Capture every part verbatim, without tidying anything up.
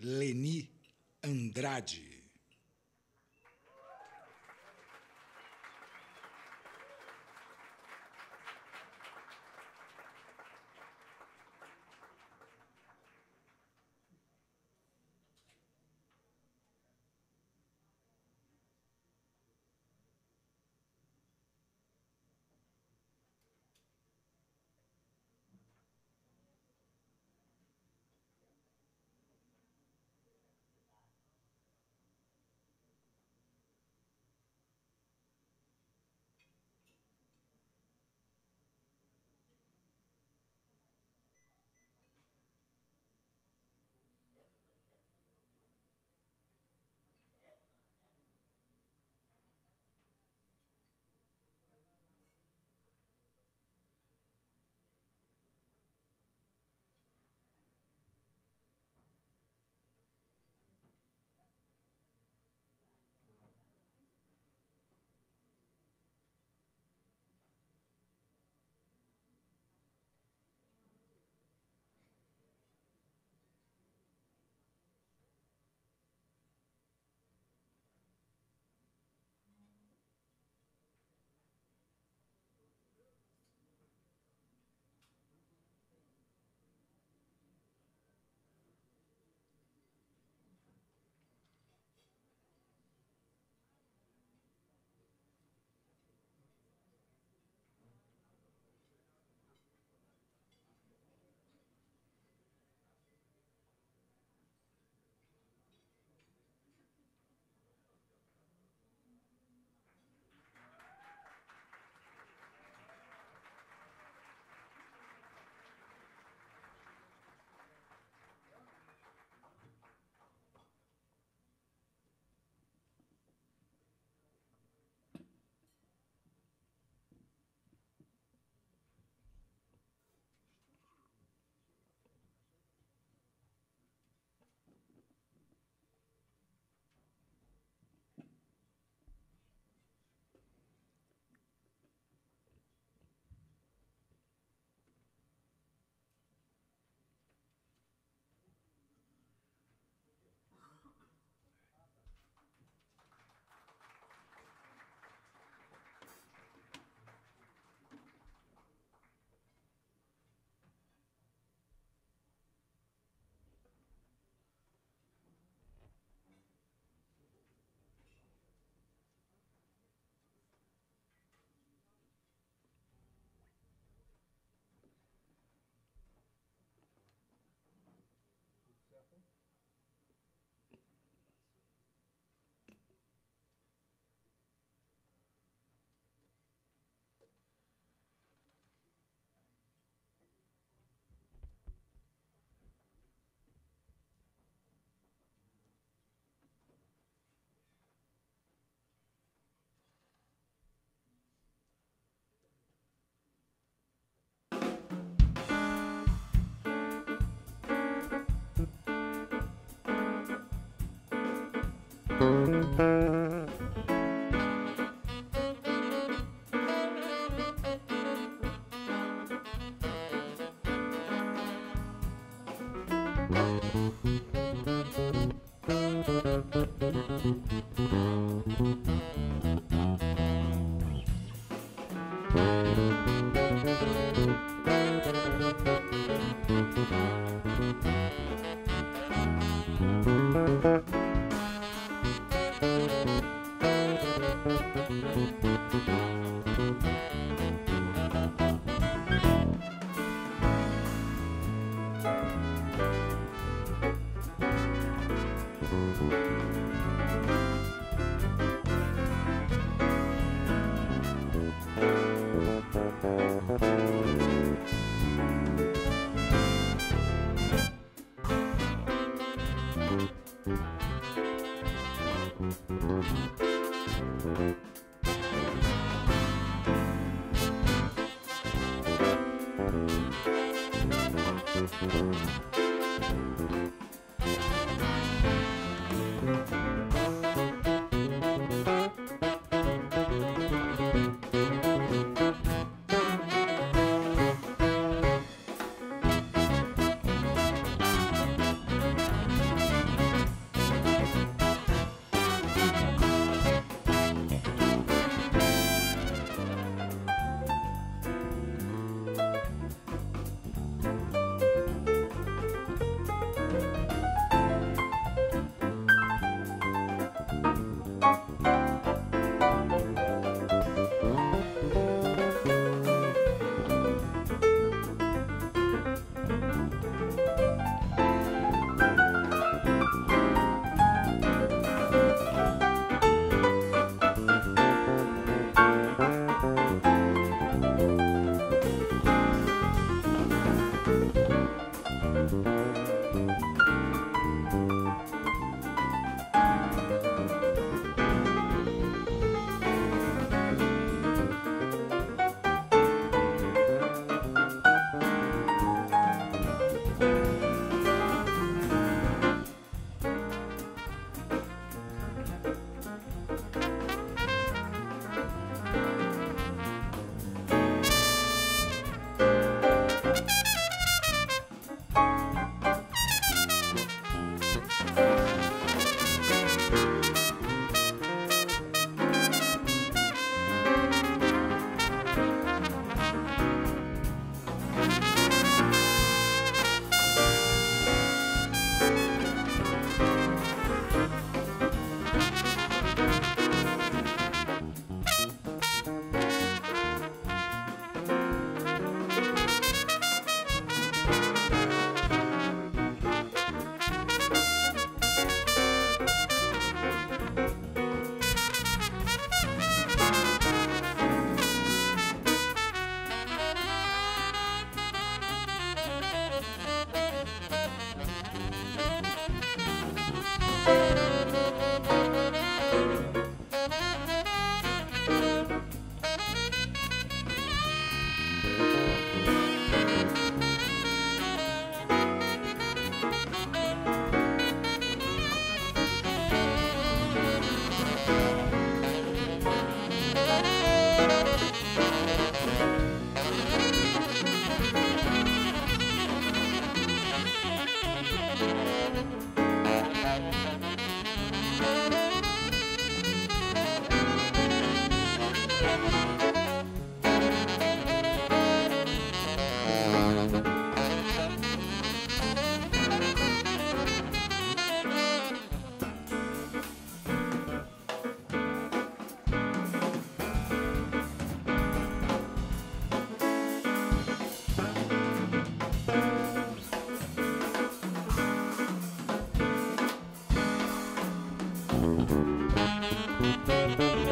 Leni Andrade.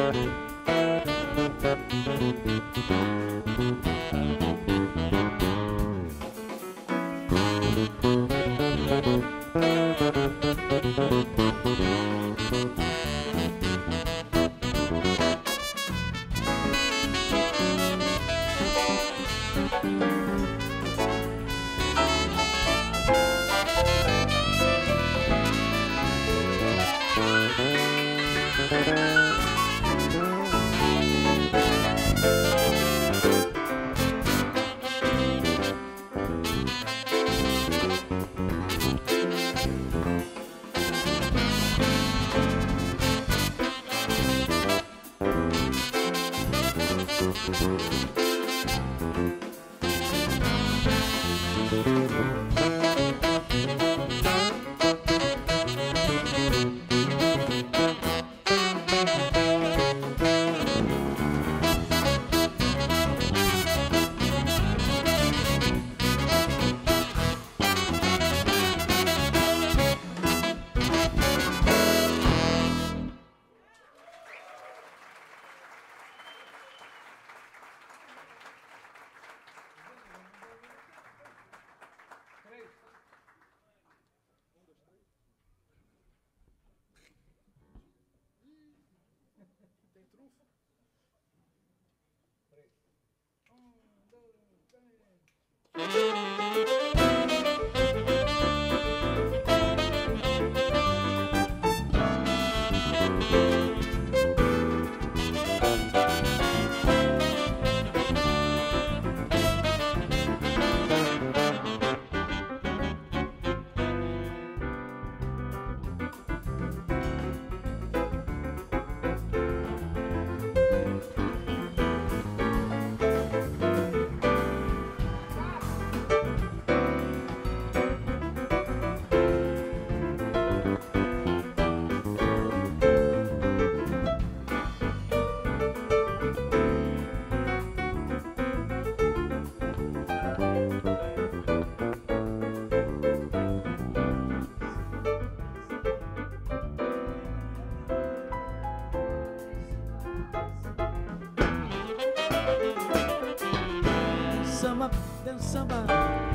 samba, dança samba,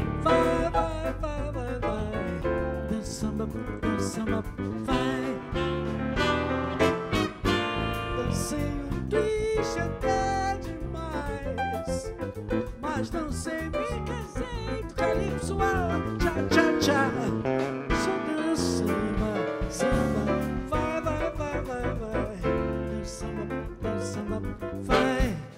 vai, vai, vai, vai, vai, dança samba, dança samba, vai. Dancei um triste até demais, mas não sei, me casei, calypso, tchá, tchá, tchá. Só dança samba, samba, vai, vai, vai, vai, vai, dança samba, dança samba, vai.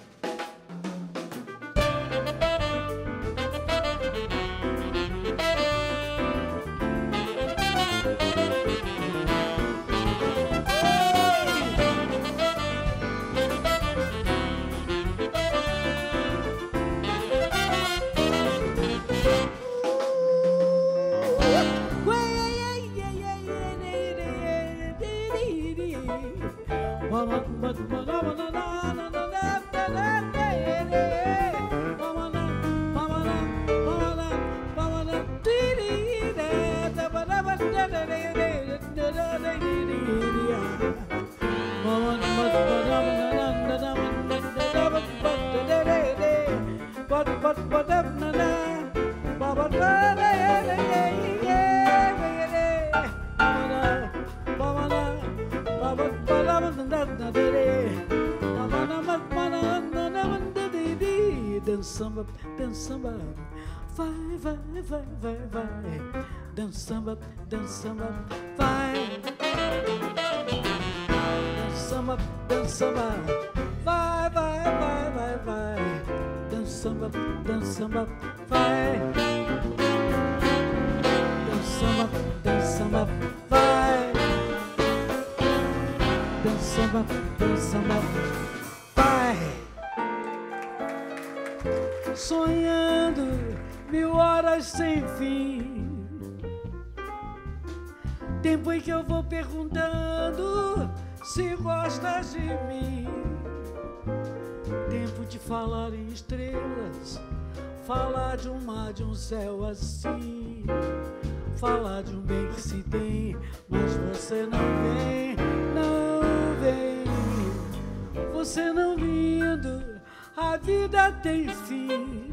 Samba, dança samba, vai, vai, vai, vai, vai, dança samba, dança samba, vai, dança samba, dança samba, vai, vai, vai, vai, vai, dança samba, dança samba, vai, dança samba, dança samba, vai, dança samba, dança samba, vai. Sonhando mil horas sem fim, tempo em que eu vou perguntando se gostas de mim. Tempo de falar em estrelas, falar de um mar, de um céu assim, falar de um bem que se tem, mas você não vem, não vem. você não vindo, a vida tem fim.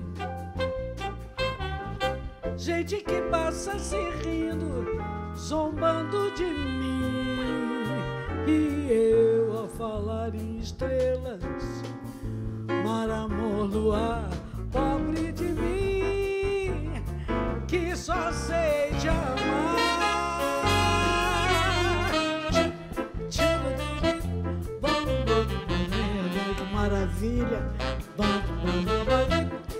Gente que passa se rindo, zombando de mim. E eu a falar em estrelas, mar, amor, luar, pobre de mim, que só sei te amar. Maravilha, bam, bam, bam,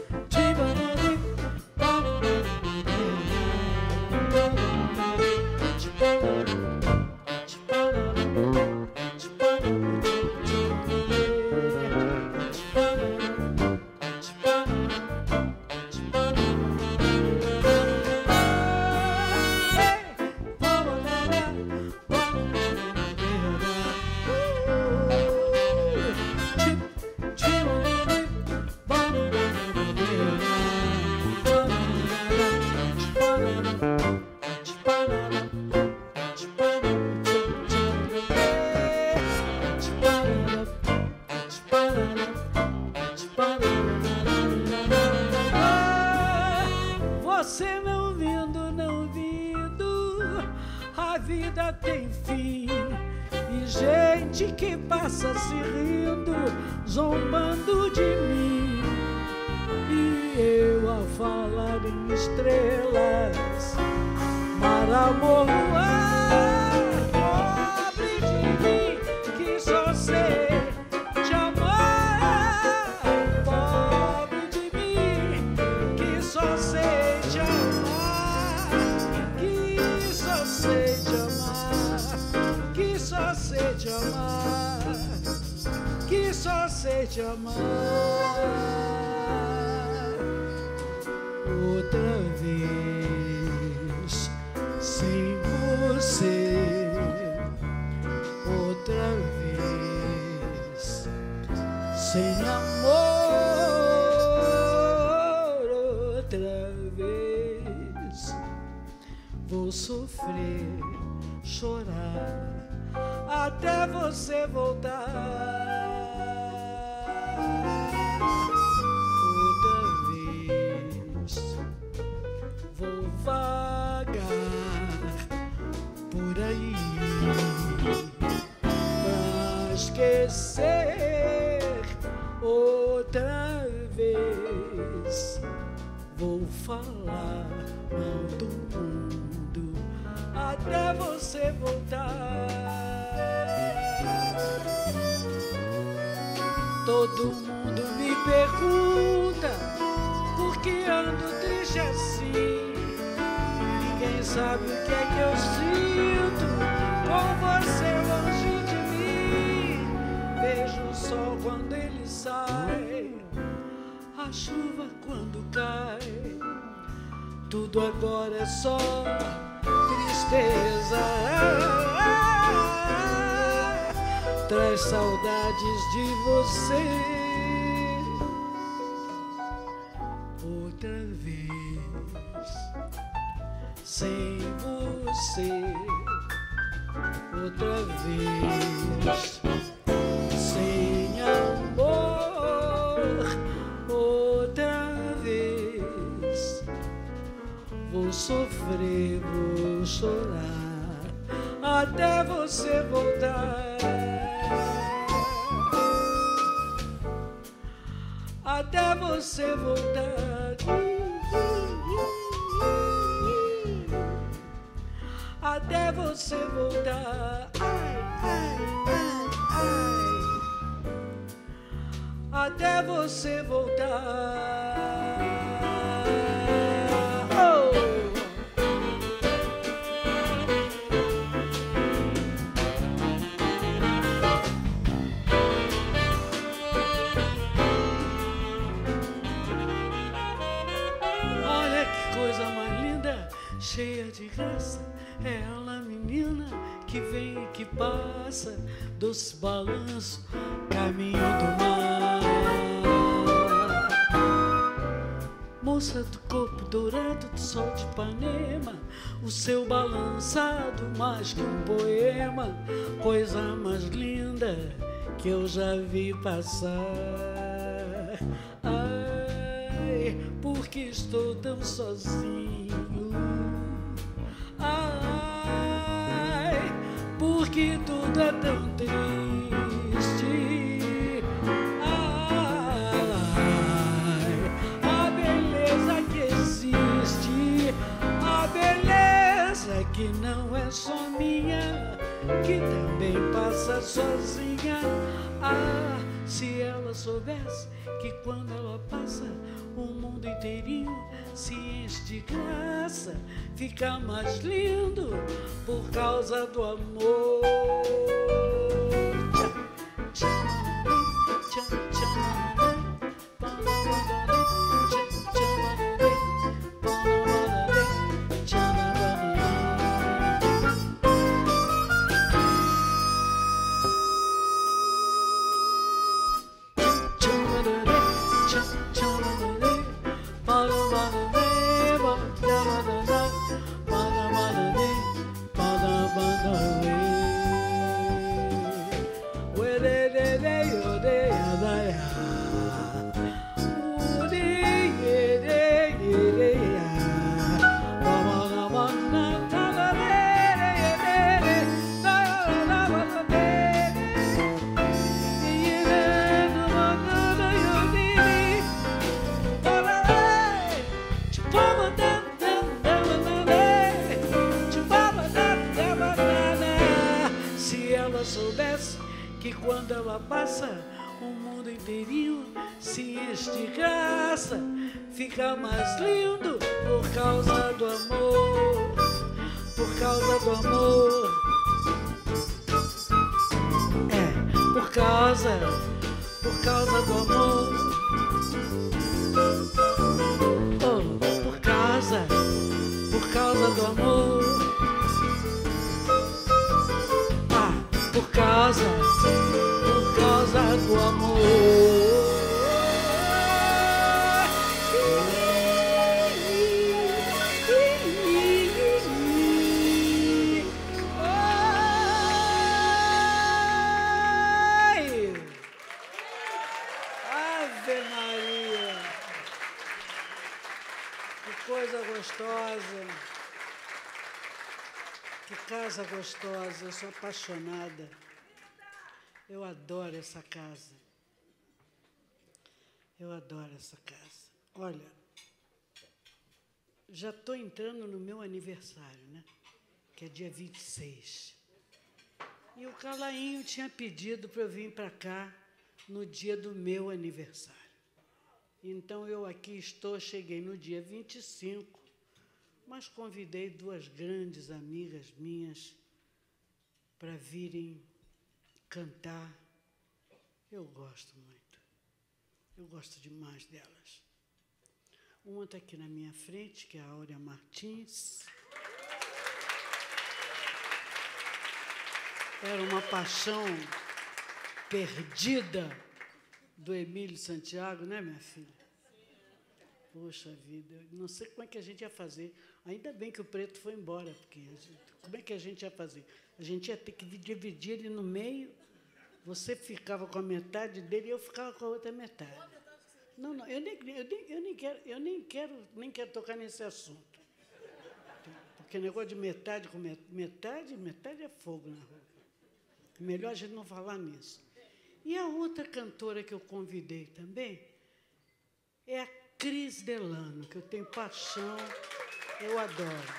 você não vindo, não vindo, a vida tem fim. E gente que passa se rindo, zombando de mim. E eu a falar em estrelas, mar, amor, luar, pobre de mim, que só sei te amar. Pobre de mim, que só sei te amar, que só sei te amar, que só sei te amar, que só sei te amar. Outra vez sem você, outra vez sem amor, outra vez vou sofrer, chorar até você voltar. Vou vagar por aí pra esquecer outra vez. Vou falar mal do mundo até você voltar. Todo mundo me pergunta por que ando triste assim. Ninguém sabe o que é que eu sinto com você longe de mim. Vejo o sol quando ele sai, a chuva quando cai. Tudo agora é só tristeza. Traz saudades de você. Outra vez sem você, outra vez sem amor, outra vez vou sofrer, vou chorar até você voltar. Até você voltar, até você voltar, ai, ai, ai, ai, até você voltar. Oh! Coisa mais linda, cheia de graça, é ela, menina, que vem e que passa, doce balanço, caminho do mar. Moça do corpo dourado do sol de Ipanema, o seu balançado mais que um poema, coisa mais linda que eu já vi passar. Ai, porque estou tão sozinho. Ai, porque tudo é tão triste. Ai, a beleza que existe, a beleza que não é só minha, que também passa sozinha. Ah, se ela soubesse que quando ela passa o mundo inteirinho se enche de graça, fica mais lindo por causa do amor. Tchá, tchá, tchá, tchá. Soubesse que quando ela passa o mundo inteirinho se enche de graça, fica mais lindo por causa do amor, por causa do amor. É, por causa, por causa do amor. Oh, por causa, por causa do amor. Por causa, por causa do amor. Ai, Ave Maria, que coisa gostosa. Que casa gostosa, eu sou apaixonada. Eu adoro essa casa. Eu adoro essa casa. Olha, já estou entrando no meu aniversário, né? Que é dia vinte e seis. E o Calainho tinha pedido para eu vir para cá no dia do meu aniversário. Então, eu aqui estou, cheguei no dia vinte e cinco, mas convidei duas grandes amigas minhas para virem cantar. Eu gosto muito. Eu gosto demais delas. Uma está aqui na minha frente, que é a Áurea Martins. Era uma paixão perdida do Emílio Santiago, né, minha filha? Poxa vida, eu não sei como é que a gente ia fazer. Ainda bem que o Preto foi embora, porque a gente, como é que a gente ia fazer? A gente ia ter que dividir ele no meio, você ficava com a metade dele e eu ficava com a outra metade. Não, não, eu nem, eu nem, eu nem quero, eu nem quero, nem quero tocar nesse assunto. Porque negócio de metade com metade, metade é fogo na rua. Melhor a gente não falar nisso. E a outra cantora que eu convidei também é a Cris Delano, que eu tenho paixão, eu adoro.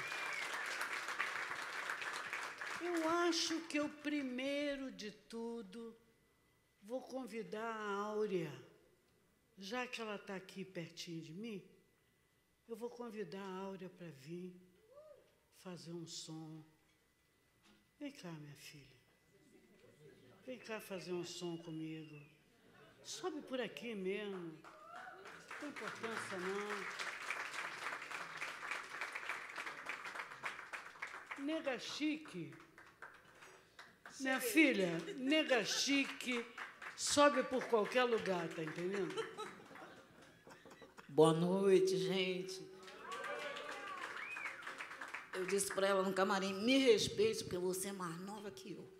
Eu acho que eu, primeiro de tudo, vou convidar a Áurea, já que ela está aqui pertinho de mim, eu vou convidar a Áurea para vir fazer um som. Vem cá, minha filha. Vem cá fazer um som comigo. Sobe por aqui mesmo. Não tem importância, não. Nega chique. Minha filha, nega chique, sobe por qualquer lugar, tá entendendo? Boa noite, gente. Eu disse para ela no camarim, me respeite, porque você é mais nova que eu.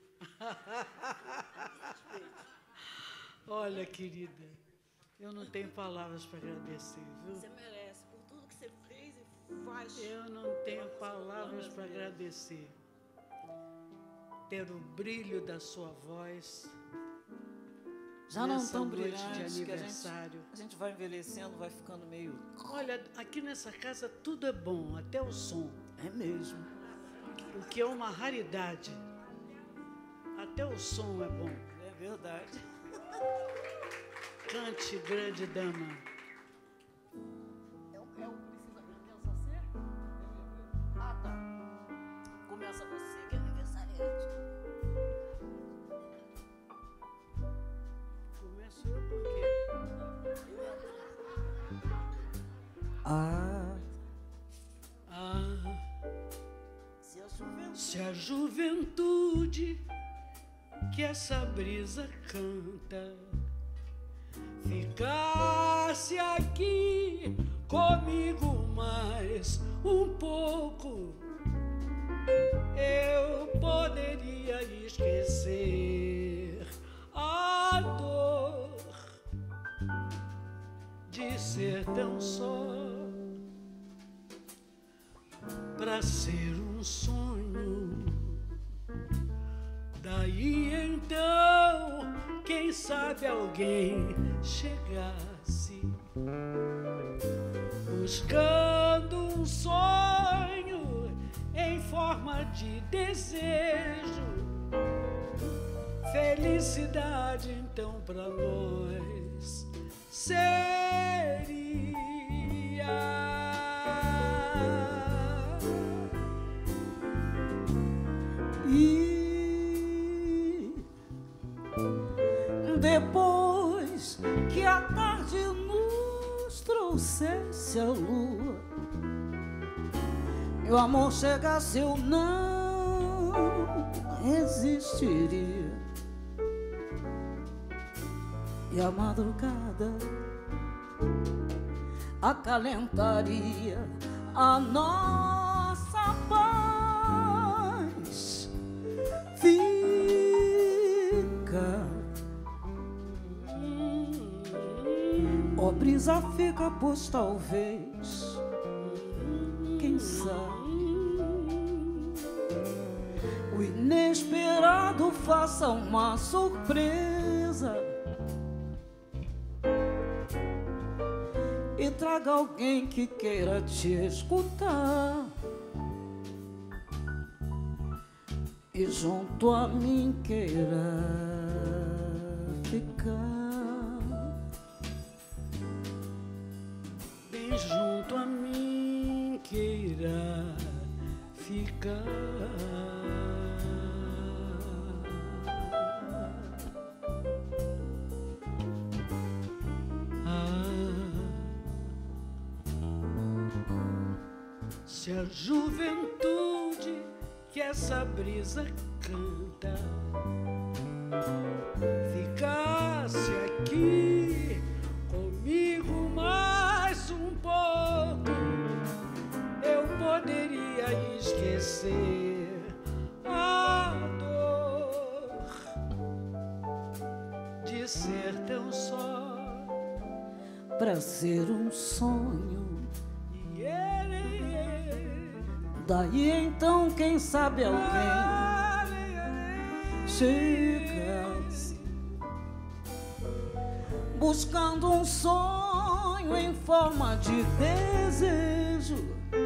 Olha, querida, eu não tenho palavras para agradecer, viu? Você merece, por tudo que você fez e faz. Eu não tenho palavras para agradecer. Ter o brilho da sua voz. Já não nessa tão noite brilhante, de que a gente, aniversário. a gente vai envelhecendo, vai ficando meio... Olha, aqui nessa casa tudo é bom, até o som. É mesmo. O que é uma raridade. Até o som é bom. É verdade. Cante, grande dama. É o, é o precisa começa você? Ah, tá. Começa você, que é aniversariante. Começo eu por quê? Ah, Ah, se a juventude... se a juventude que essa brisa canta ficasse aqui comigo mais um pouco, eu poderia esquecer a dor de ser tão só, pra ser um sonho. Daí então, quem sabe alguém chegasse buscando um sonho em forma de desejo. Felicidade então pra nós seria. E depois que a tarde nos trouxesse a lua, e o amor chegasse, eu não resistiria. E a madrugada acalentaria a nossa paz. Fica, ó brisa, fica, pois talvez, quem sabe, o inesperado faça uma surpresa e traga alguém que queira te escutar e junto a mim queira ficar. Bem junto a mim queira ficar. Se a juventude que essa brisa canta ficasse aqui comigo mais um pouco, eu poderia esquecer a dor de ser tão só, Pra ser um sonho. Daí então, quem sabe alguém chega-se buscando um sonho em forma de desejo.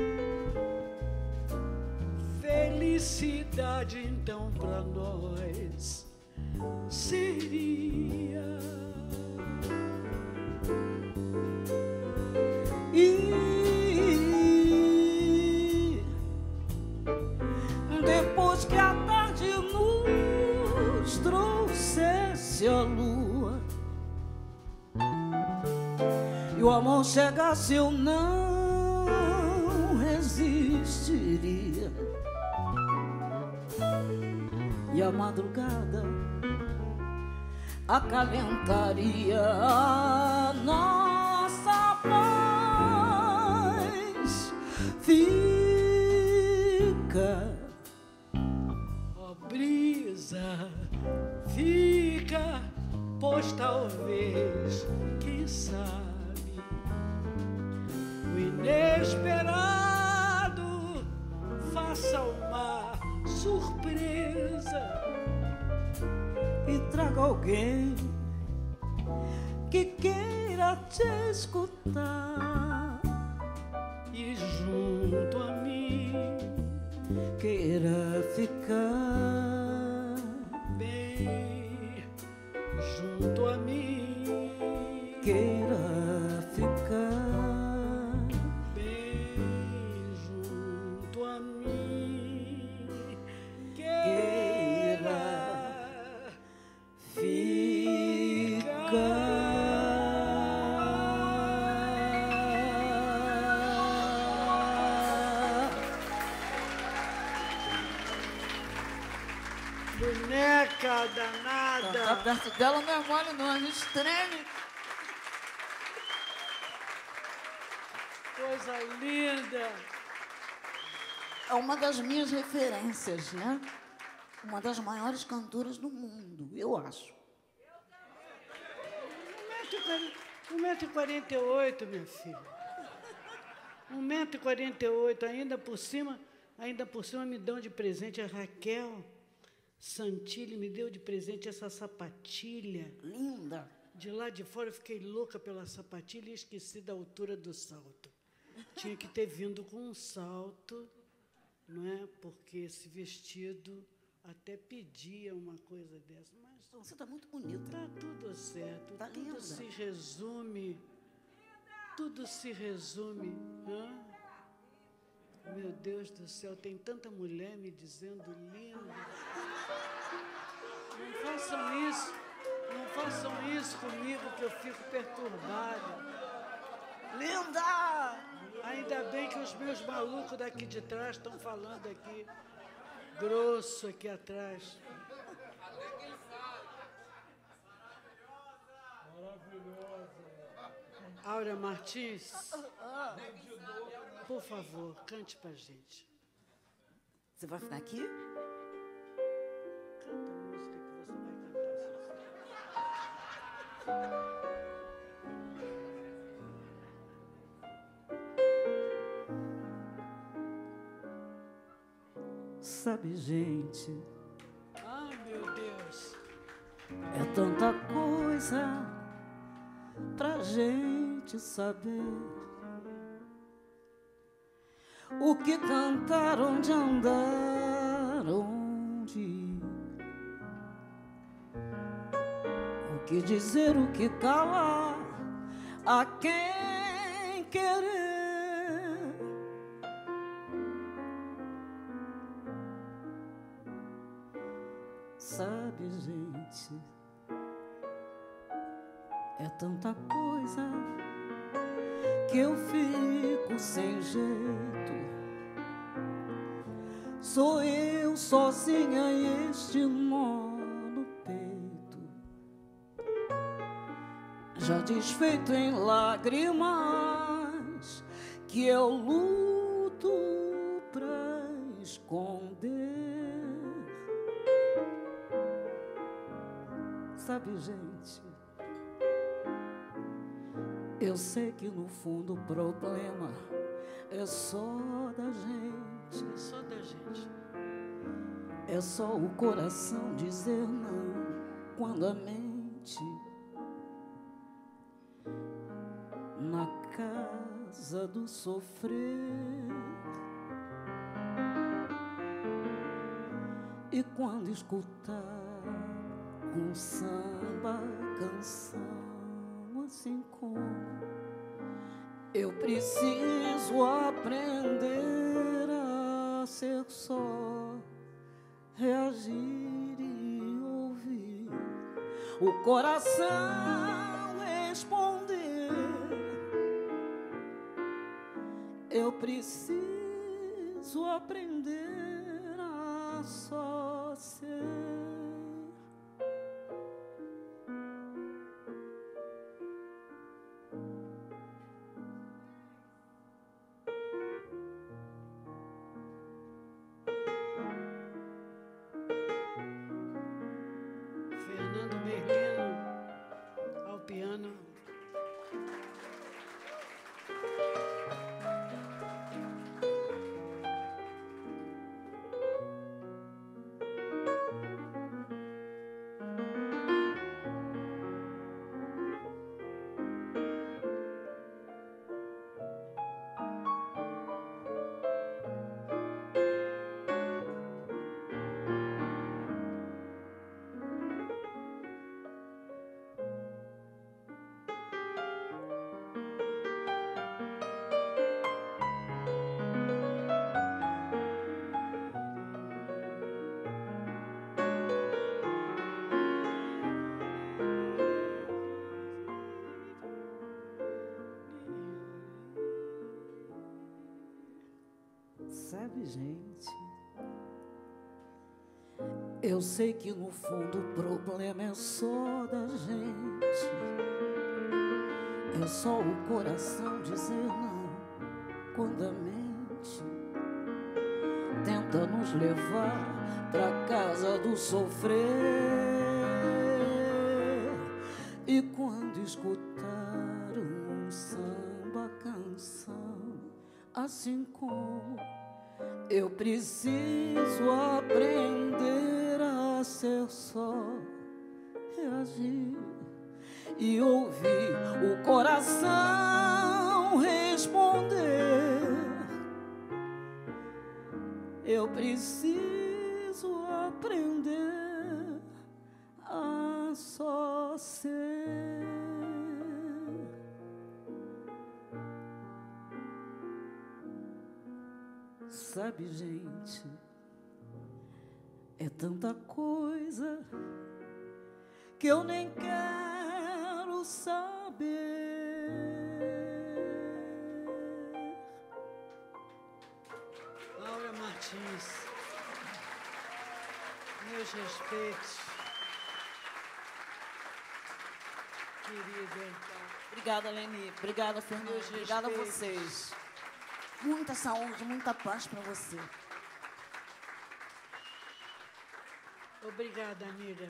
Felicidade então pra nós seria. E depois que a tarde nos trouxesse a lua e o amor chegasse, eu não resistiria. E a madrugada acalentaria a nossa paz. Fica, surpresa fica, pois talvez, quem sabe, o inesperado faça uma surpresa e traga alguém que queira te escutar e junto a mim queira ficar bem, junto a mim queira ficar bem, junto a mim queira ficar. Boneca danada. Tá perto dela não é mole, não. A gente treme. Coisa linda. É uma das minhas referências, né? Uma das maiores cantoras do mundo, eu acho. um metro e quarenta e oito, minha filha. um metro e quarenta e oito, ainda por cima, ainda por cima me dão de presente a Raquel Santilli, me deu de presente essa sapatilha. Linda. De lá de fora eu fiquei louca pela sapatilha e esqueci da altura do salto. Tinha que ter vindo com um salto, não é? Porque esse vestido até pedia uma coisa dessa, mas Você está muito bonita. tá tudo certo, Tá tudo linda. se resume, tudo se resume. Hã? Meu Deus do céu, tem tanta mulher me dizendo linda. Não façam isso, não façam isso comigo que eu fico perturbada. Linda! Ainda bem que os meus malucos daqui de trás estão falando aqui, grosso aqui atrás. Áurea Martins, por favor, cante pra gente. Você vai ficar aqui? Canta a música que você vai cantar sozinha. Sabe, gente, Ai, meu Deus. é tanta coisa pra gente saber. O que cantar, onde andar, onde ir. O que dizer, o que calar, a quem querer. Sabe, gente, é tanta coisa que eu fico sem jeito. Sou eu sozinha e este nó no peito, já desfeito em lágrimas que eu luto pra esconder. Sabe, gente, eu sei que no fundo o problema é só da gente. É só da gente. É só o coração dizer não quando a mente na casa do sofrer. E quando escutar um samba, canção, assim como eu preciso aprender a ser só, reagir e ouvir o coração responder. Eu preciso aprender a só ser. Sabe, gente, eu sei que no fundo o problema é só da gente. É só o coração dizer não quando a mente tenta nos levar pra casa do sofrer. E quando escutar um samba canção, assim como eu preciso aprender a ser só, reagir e ouvir o coração responder. Eu preciso aprender a só ser. Sabe, gente, é tanta coisa que eu nem quero saber. Laura Martins, meus respeitos. Querida. Obrigada, Leni. Obrigada, Fernanda. Meus Obrigada a respeitos. vocês. Muita saúde, muita paz para você. Obrigada, amiga.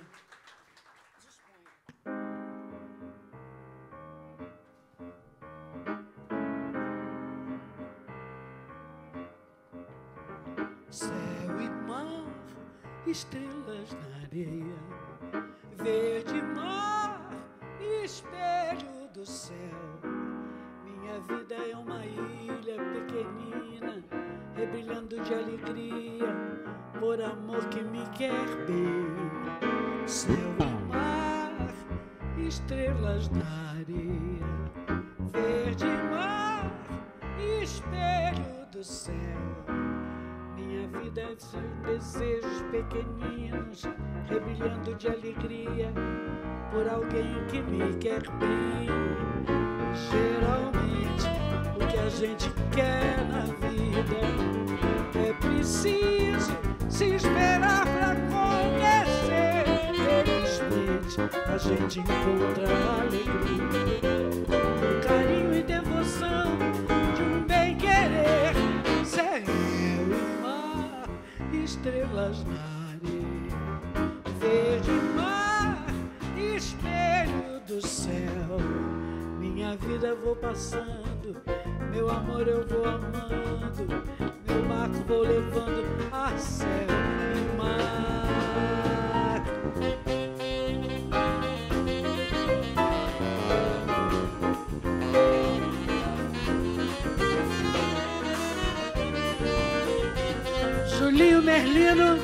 Céu e mar, estrelas na areia, verde mar, espelho do céu. Minha vida é uma ilha pequenina, rebrilhando de alegria, por amor que me quer bem. Céu e mar, estrelas na areia, verde mar, espelho do céu. Minha vida é de desejos pequeninos, rebrilhando de alegria, por alguém que me quer bem. Geralmente, o que a gente quer na vida é preciso se esperar pra acontecer. Felizmente, a gente encontra a alegria, o carinho e devoção de um bem-querer. Céu e mar, estrelas na areia, verde mar, espelho do céu. Minha vida eu vou passando, meu amor eu vou amando, meu barco vou levando a céu e mar. Julinho Merlino.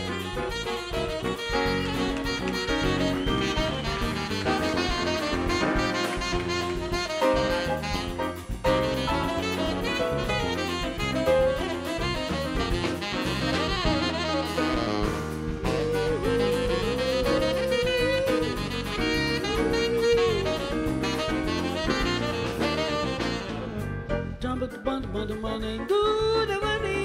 Bando, bando, manem, duda,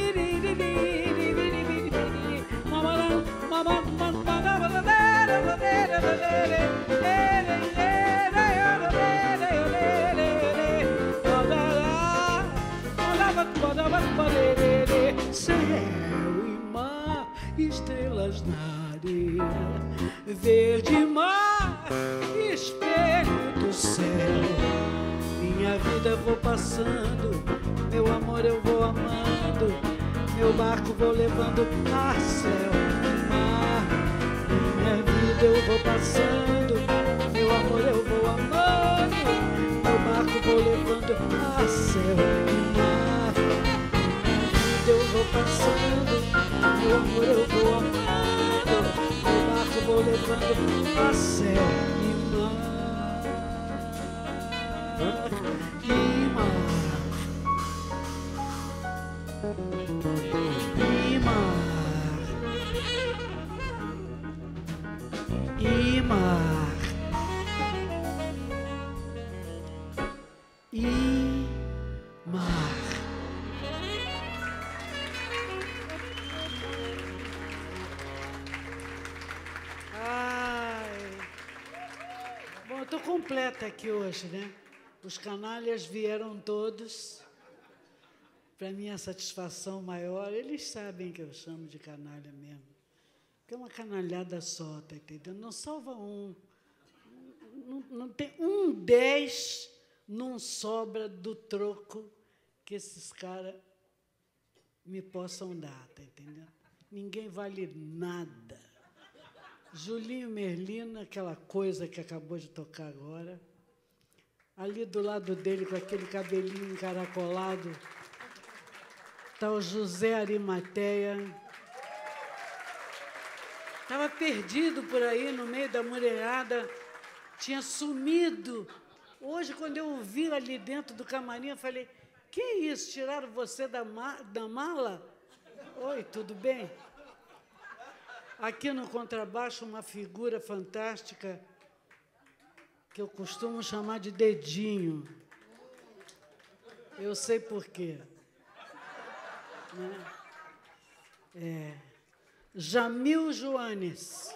céu e mar, estrelas na areia, verde mar, espelho do céu. Minha vida eu vou passando, meu amor eu vou amando, meu barco vou levando a céu e mar. Minha vida eu vou passando, meu amor eu vou amando, meu barco vou levando a céu e mar. Minha vida eu vou passando, meu amor eu vou amando, meu barco vou levando a céu e mar. E mar, e mar, e mar. estou completa aqui hoje, né? Os canalhas vieram todos. Para minha satisfação maior, eles sabem que eu chamo de canalha mesmo. Que é uma canalhada só, tá entendendo? Não salva um. Não, não tem um dez, não sobra do troco que esses caras me possam dar, tá entendendo? Ninguém vale nada. Julinho Merlino, aquela coisa que acabou de tocar agora, ali do lado dele, com aquele cabelinho encaracolado, está o José Arimateia. Estava perdido por aí, no meio da mulherada, tinha sumido. Hoje, quando eu o vi ali dentro do camarim, eu falei, que isso, tiraram você da, ma da mala? Oi, tudo bem? Aqui no contrabaixo, uma figura fantástica que eu costumo chamar de Dedinho. Eu sei por quê. Né? É, Jamil Joanes.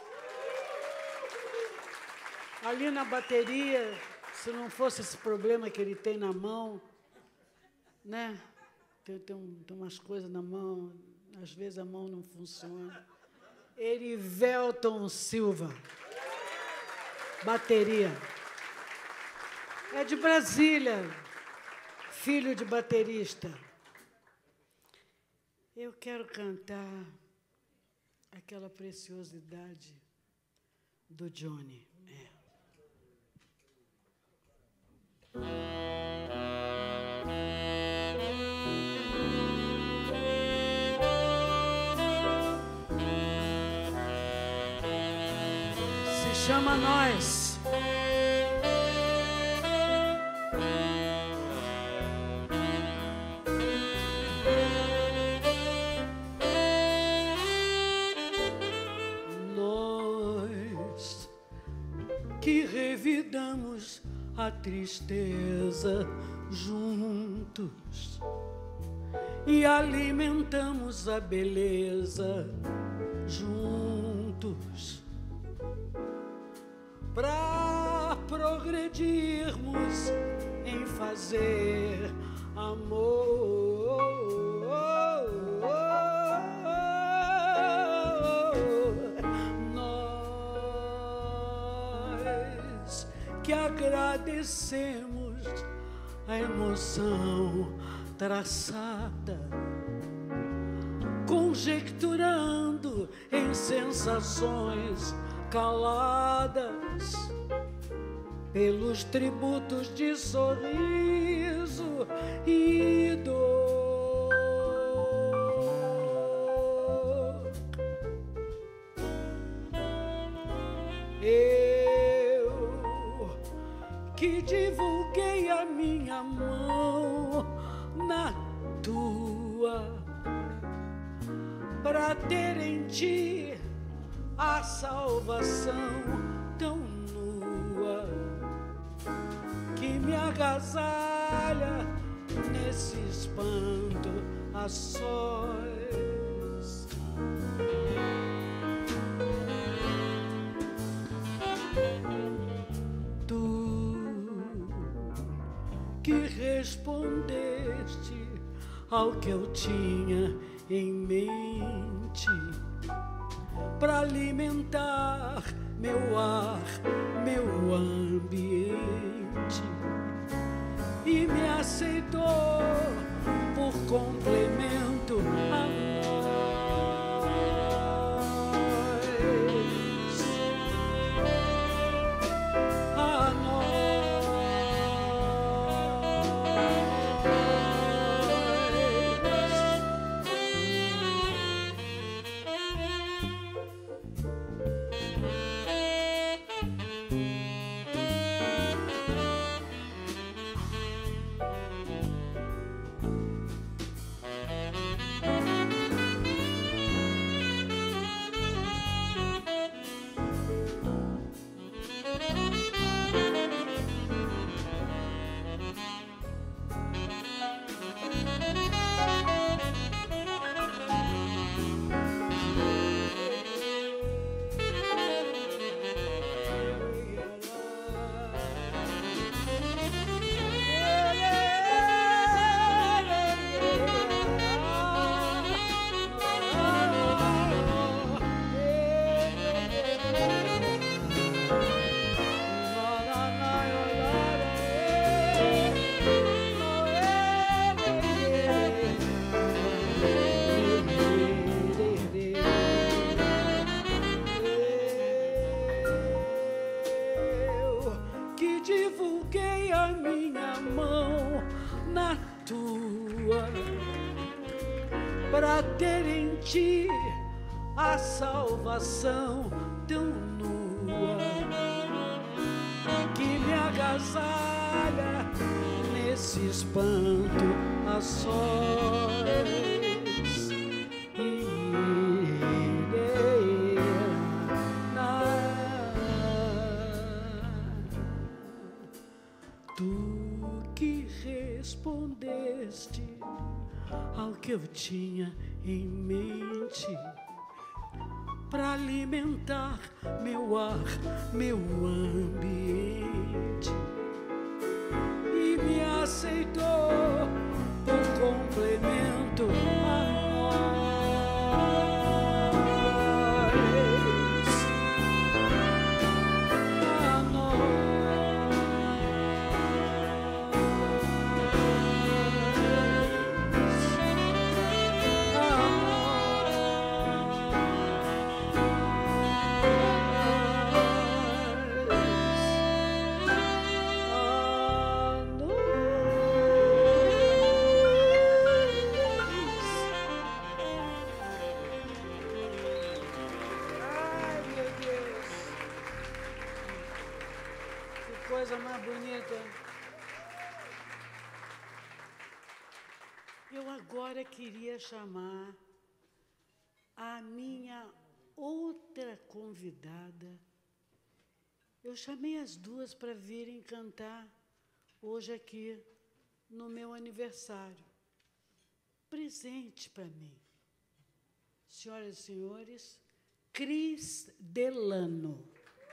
Ali na bateria, se não fosse esse problema que ele tem na mão, né? Tem, tem, um, tem umas coisas na mão, às vezes a mão não funciona. Erivelton Silva, bateria. É de Brasília, filho de baterista. Eu quero cantar aquela preciosidade do Johnny. É. Se chama Nós. Que revidamos a tristeza juntos e alimentamos a beleza juntos para progredirmos em fazer amor. Que agradecemos a emoção traçada, conjecturando em sensações caladas, pelos tributos de sorriso e dor. Que divulguei a minha mão na tua, para ter em ti a salvação tão nua, que me agasalha nesse espanto a sós. Que respondeste ao que eu tinha em mente, para alimentar meu ar, meu ambiente, e me aceitou por complemento a ter em ti a salvação tão nua que me agasalha nesse espanto a sós. Tu que respondeste ao que eu tinha em mente para alimentar meu ar, meu ambiente, e me aceitou por complemento a coisa mais bonita. Eu agora queria chamar a minha outra convidada. Eu chamei as duas para virem cantar hoje aqui no meu aniversário. Presente para mim. Senhoras e senhores, Cris Delano.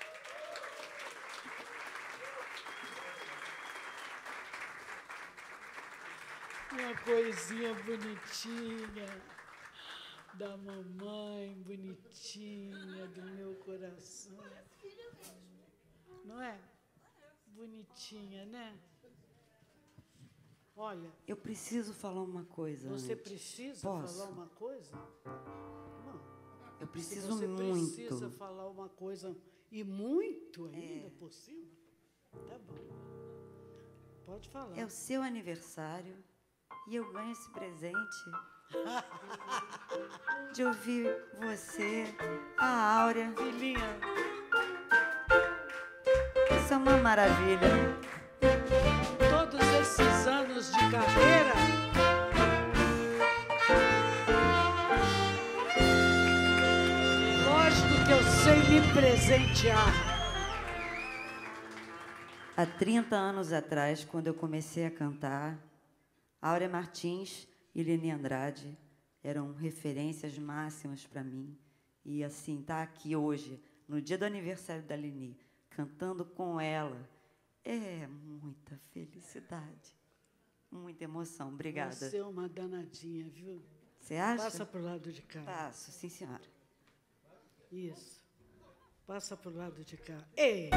Uma coisinha bonitinha da mamãe, bonitinha do meu coração. Não é? Bonitinha, né? Olha... Eu preciso falar uma coisa. Você antes. precisa Posso? falar uma coisa? Não. Eu preciso Se você muito. precisa falar uma coisa, e muito ainda É. por cima, tá bom. Pode falar. É o seu aniversário e eu ganho esse presente de ouvir você, a Áurea. Filhinha, Isso é uma maravilha. todos esses anos de carreira, lógico que eu sei me presentear. Há trinta anos atrás, quando eu comecei a cantar, Áurea Martins e Leni Andrade eram referências máximas para mim. E, assim, estar aqui hoje, no dia do aniversário da Leni, cantando com ela, é muita felicidade, muita emoção. Obrigada. Você é uma danadinha, viu? Você acha? Passa pro lado de cá. Passo, sim, senhora. Isso. Passa pro lado de cá. Ei!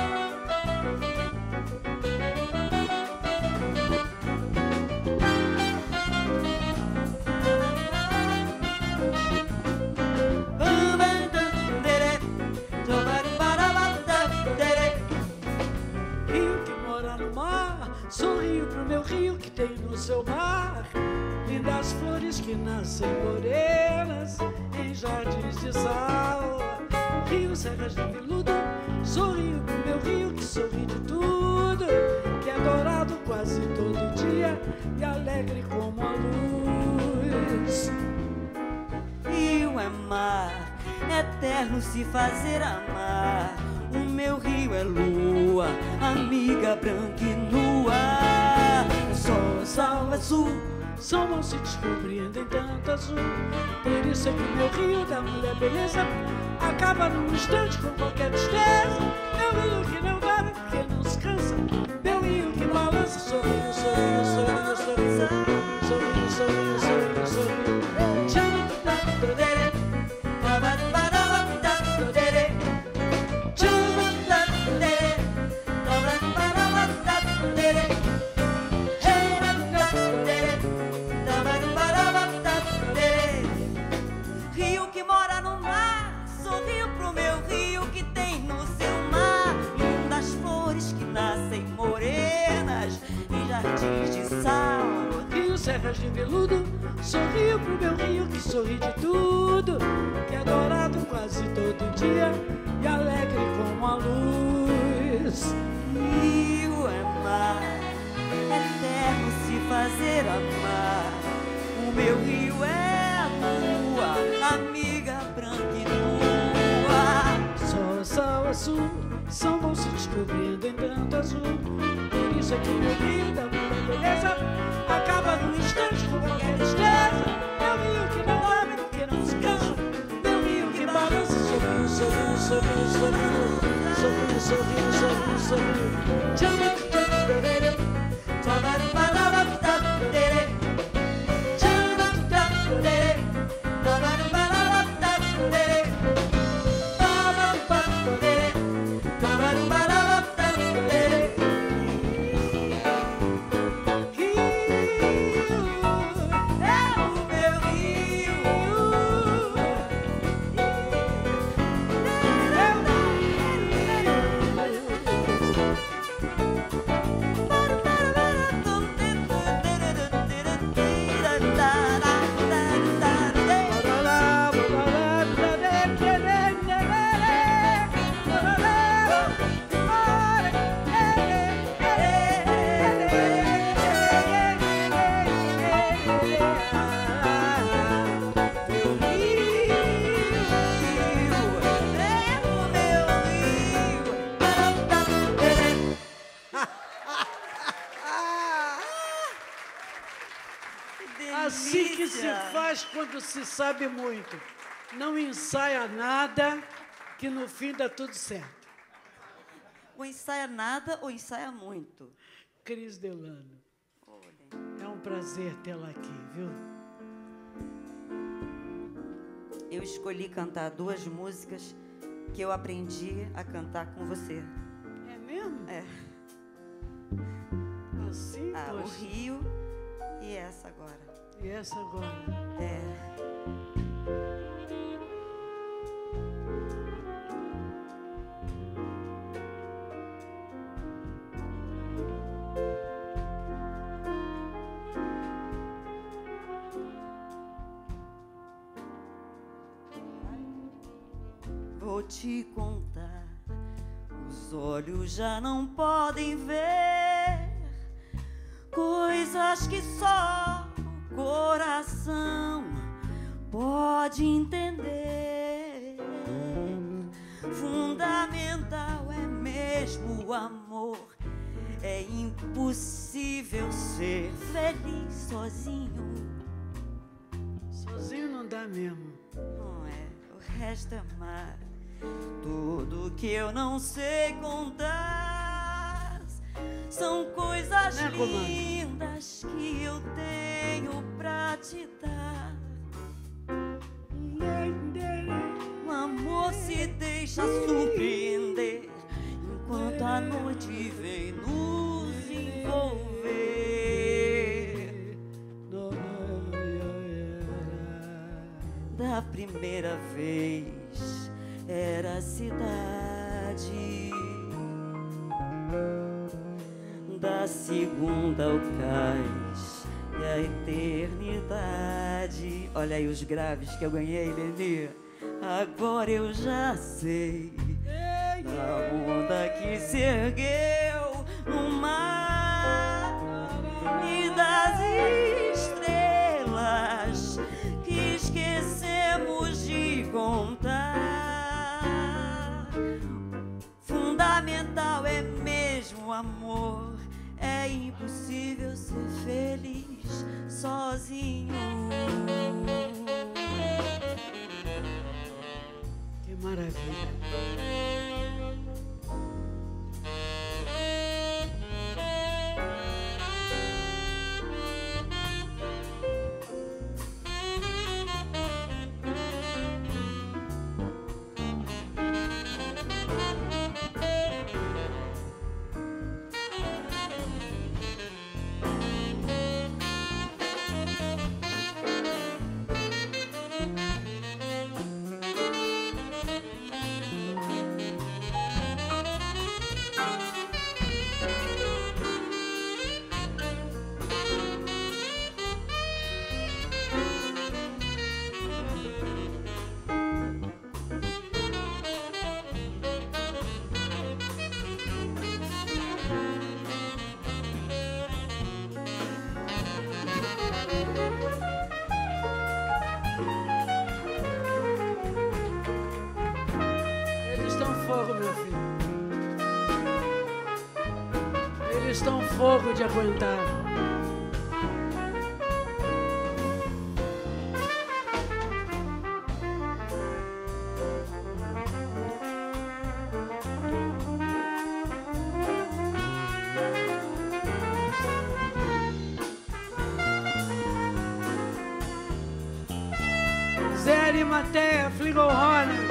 Rio que mora no mar, sorrio pro meu rio que tem no seu mar lindas flores que nascem morenas em jardins de sal. Rio, serras de veludo, sorrio pro meu rio que sorri de tudo, que é dourado quase todo dia e alegre como a luz. Rio é mar, eterno se fazer amar. O meu rio é lua, amiga branca e nua. Sol, sal azul, Só não se descobrindo em tanto azul. Por isso é que o meu rio da mulher beleza acaba num instante com qualquer tristeza. Meu rio que não para porque não se cansa. Meu rio que balança. Sorriu, sorriu, sorriu, sorriu. Sorriu, sorriu, sorriu, sorriu. Rio que mora no mar, sorriu pro meu rio que penas de veludo. Sorrio pro meu rio que sorri de tudo, que é dourado quase todo dia e alegre como a luz. Rio é mar, eterno se fazer amar. O meu rio é a lua, amiga branca e nua. Sol, sal, azul, são bons se descobrindo em tanto azul. Por isso é que meu rio da muita beleza acaba num instante com qualquer tristeza. Meu rio que não dorme, que não se cansa. Meu rio que balança, sorriu, sorriu, sorriu, sorriu. Sorriu, sorriu, sorriu, sorriu. Tchau, assim que se faz quando se sabe muito. Não ensaia nada, que no fim dá tudo certo. Ou ensaia nada ou ensaia muito. Cris Delano, Olha. é um prazer tê-la aqui, viu? Eu escolhi cantar duas músicas que eu aprendi a cantar com você. É mesmo? É. Assim, Ah, o poxa. Rio e essa agora. E essa agora? É. Vou te contar, os olhos já não podem ver coisas que só o coração pode entender. Fundamental é mesmo o amor, é impossível ser feliz sozinho. Sozinho não dá mesmo. Não é, o resto é mar. Tudo que eu não sei contar são coisas Né, comadre? lindas que eu tenho pra te dar. O amor se deixa surpreender enquanto a noite vem nos envolver. Da primeira vez era a cidade, da segunda o cais e a eternidade. Olha aí os graves que eu ganhei, Leni. Agora eu já sei da onda que se ergueu no mar e das estrelas que esquecemos de contar. Fundamental é mesmo o amor, é impossível ser feliz sozinho. Que maravilha. fogo, meu filho. Eles estão fogo de aguentar. Zé Arimateia, Fligelhorner.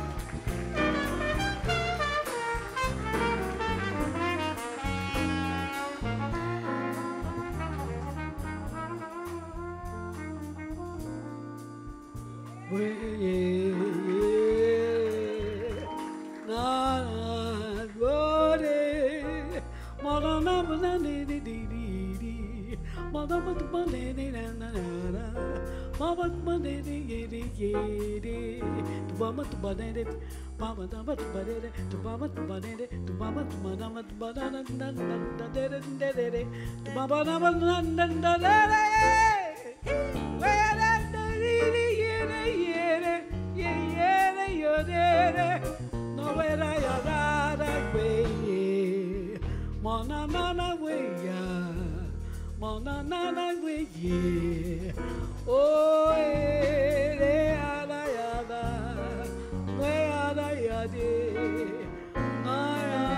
Oh, eh, ada yada, we ada yade, na ya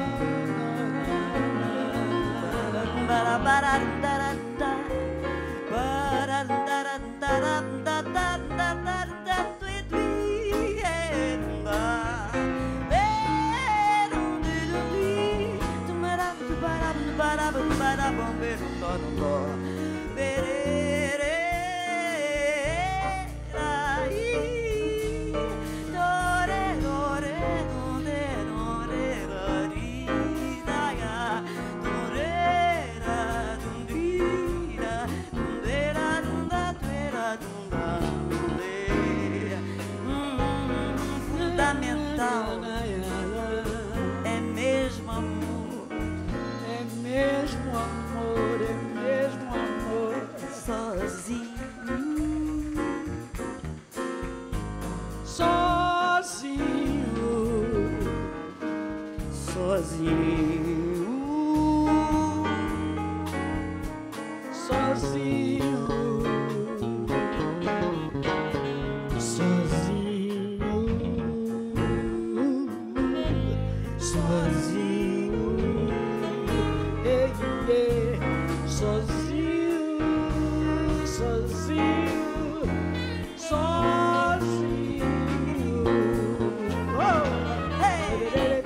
na fundamental. É mesmo amor, é mesmo amor, é mesmo amor. sozinho, Sozinho, sozinho, sozinho, sozinho, sozinho, ei, ei, sozinho, sozinho, sozinho. Oh! Hey!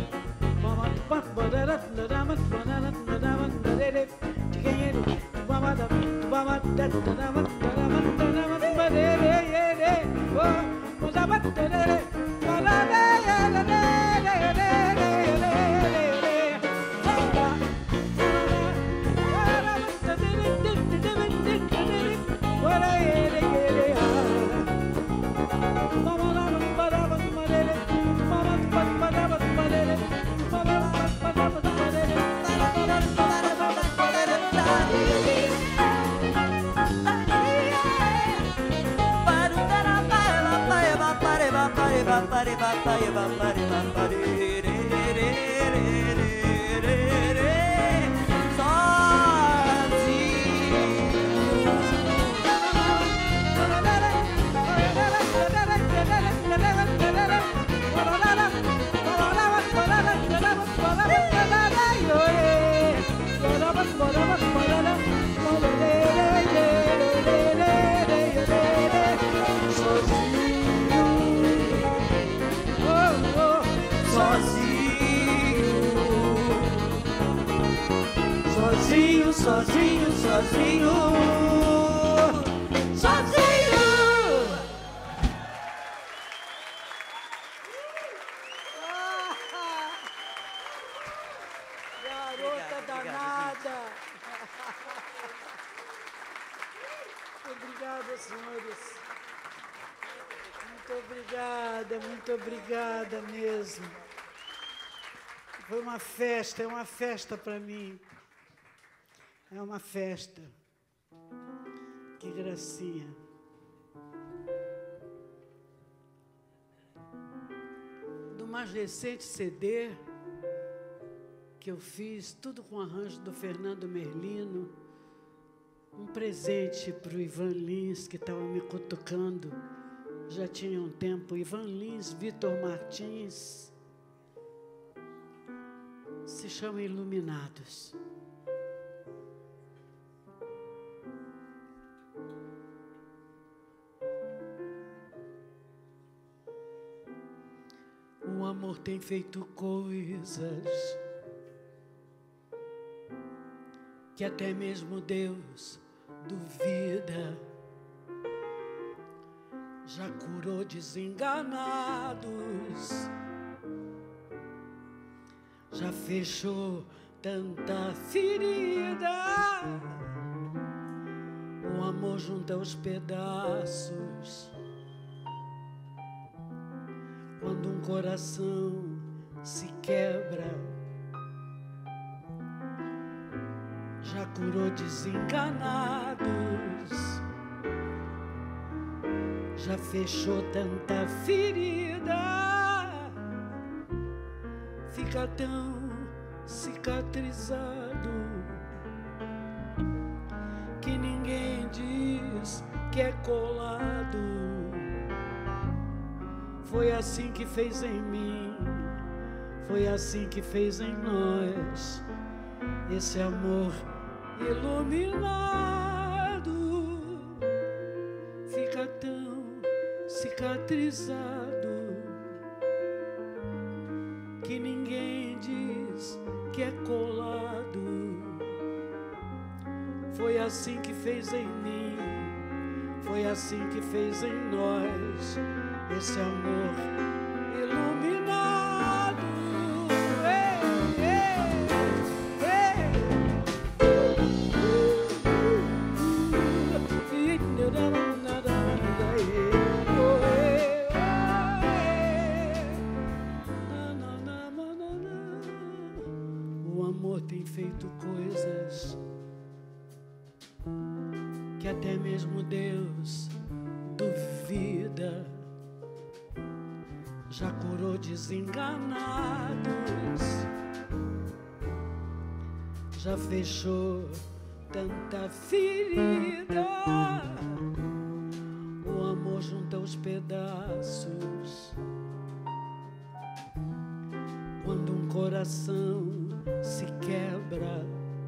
Sozinho, sozinho, sozinho, sozinho. Garota danada. Obrigada, senhores. Muito obrigada, muito obrigada mesmo. Foi uma festa, é uma festa para mim. É uma festa. Que gracinha. Do mais recente C D que eu fiz, tudo com arranjo do Fernando Merlino, um presente para o Ivan Lins, que estava me cutucando, já tinha um tempo. Ivan Lins, Vitor Martins, se chama Iluminados. O amor tem feito coisas que até mesmo Deus duvida. Já curou desenganados, já fechou tanta ferida. O amor junta os pedaços. Quando um coração se quebra, já curou desenganados, já fechou tanta ferida, fica tão cicatrizado que ninguém diz que é colado. Foi assim que fez em mim, foi assim que fez em nós, esse amor iluminado fica tão cicatrizado que ninguém diz que é colado. Foi assim que fez em mim, foi assim que fez em nós, esse amor iluminado. Ei, ei, ei. O amor tem feito coisas que até mesmo Deus duvida. Já curou desenganados, já fechou tanta ferida. O amor junta os pedaços. Quando um coração se quebra,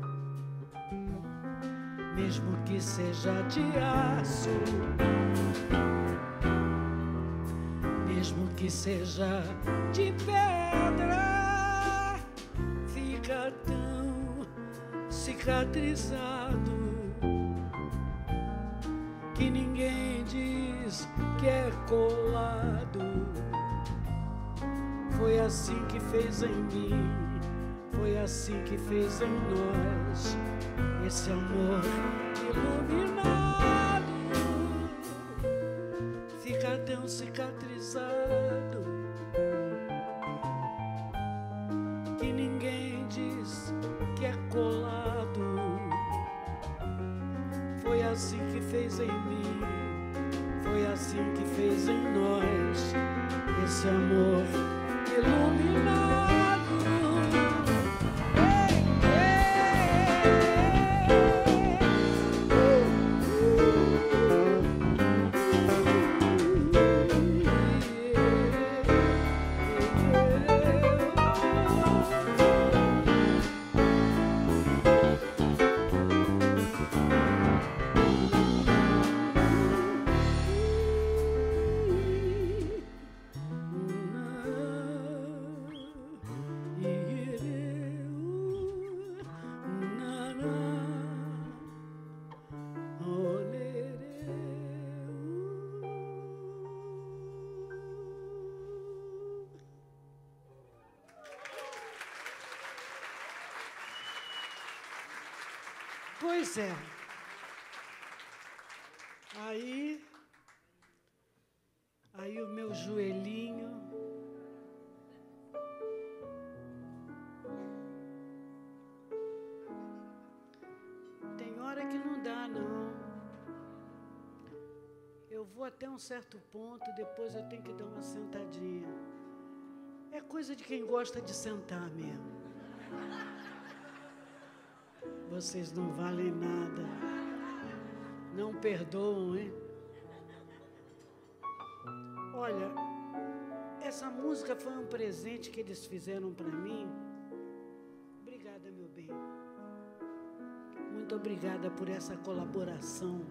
mesmo que seja de aço, mesmo que seja de pedra, fica tão cicatrizado que ninguém diz que é colado. Foi assim que fez em mim, foi assim que fez em nós, esse amor iluminado fica tão cicatrizado que ninguém diz que é colado. Foi assim que fez em mim, foi assim que fez em nós, esse amor iluminado. Pois é. Aí, aí o meu joelhinho tem hora que não dá, não. Eu vou até um certo ponto, depois eu tenho que dar uma sentadinha. É coisa de quem gosta de sentar mesmo. Vocês não valem nada. Não perdoam, hein? Olha, essa música foi um presente que eles fizeram para mim. Obrigada, meu bem. Muito obrigada por essa colaboração.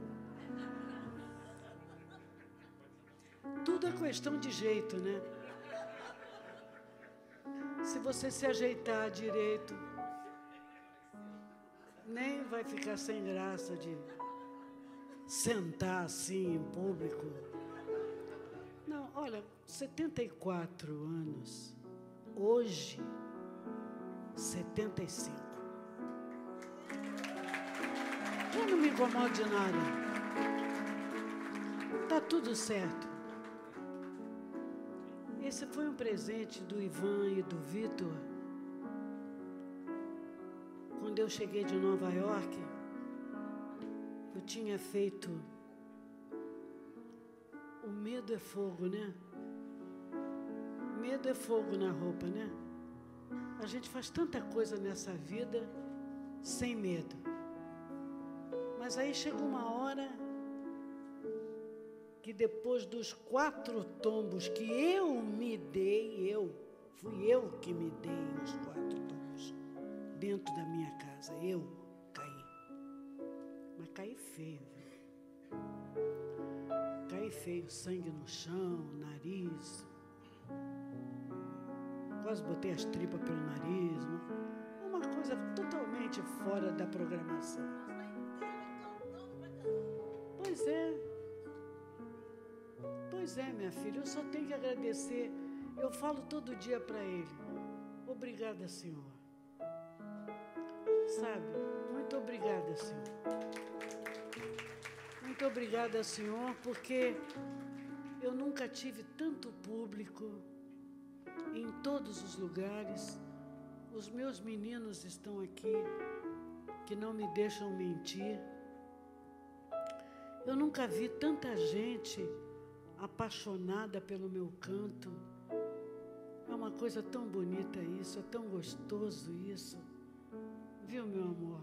Tudo é questão de jeito, né? Se você se ajeitar direito, nem vai ficar sem graça de sentar assim em público. Não, olha, setenta e quatro anos, hoje, setenta e cinco. Eu não me incomodo de nada. Tá tudo certo. Esse foi um presente do Ivan e do Vitor. Quando eu cheguei de Nova York, eu tinha feito O Medo é Fogo, né? Medo é fogo na roupa, né? A gente faz tanta coisa nessa vida sem medo. Mas aí chegou uma hora que depois dos quatro tombos que eu me dei, eu, fui eu que me dei os quatro tombos dentro da minha casa, eu caí. Mas caí feio, viu? Caí feio, sangue no chão, nariz. Quase botei as tripas pelo nariz. Uma coisa totalmente fora da programação. Pois é. Pois é, minha filha, eu só tenho que agradecer. Eu falo todo dia para ele. Obrigada, Senhor. Sabe? Muito obrigada, Senhor. Muito obrigada, Senhor, porque eu nunca tive tanto público em todos os lugares. Os meus meninos estão aqui, que não me deixam mentir. Eu nunca vi tanta gente apaixonada pelo meu canto. É uma coisa tão bonita isso, é tão gostoso isso. Viu, meu amor?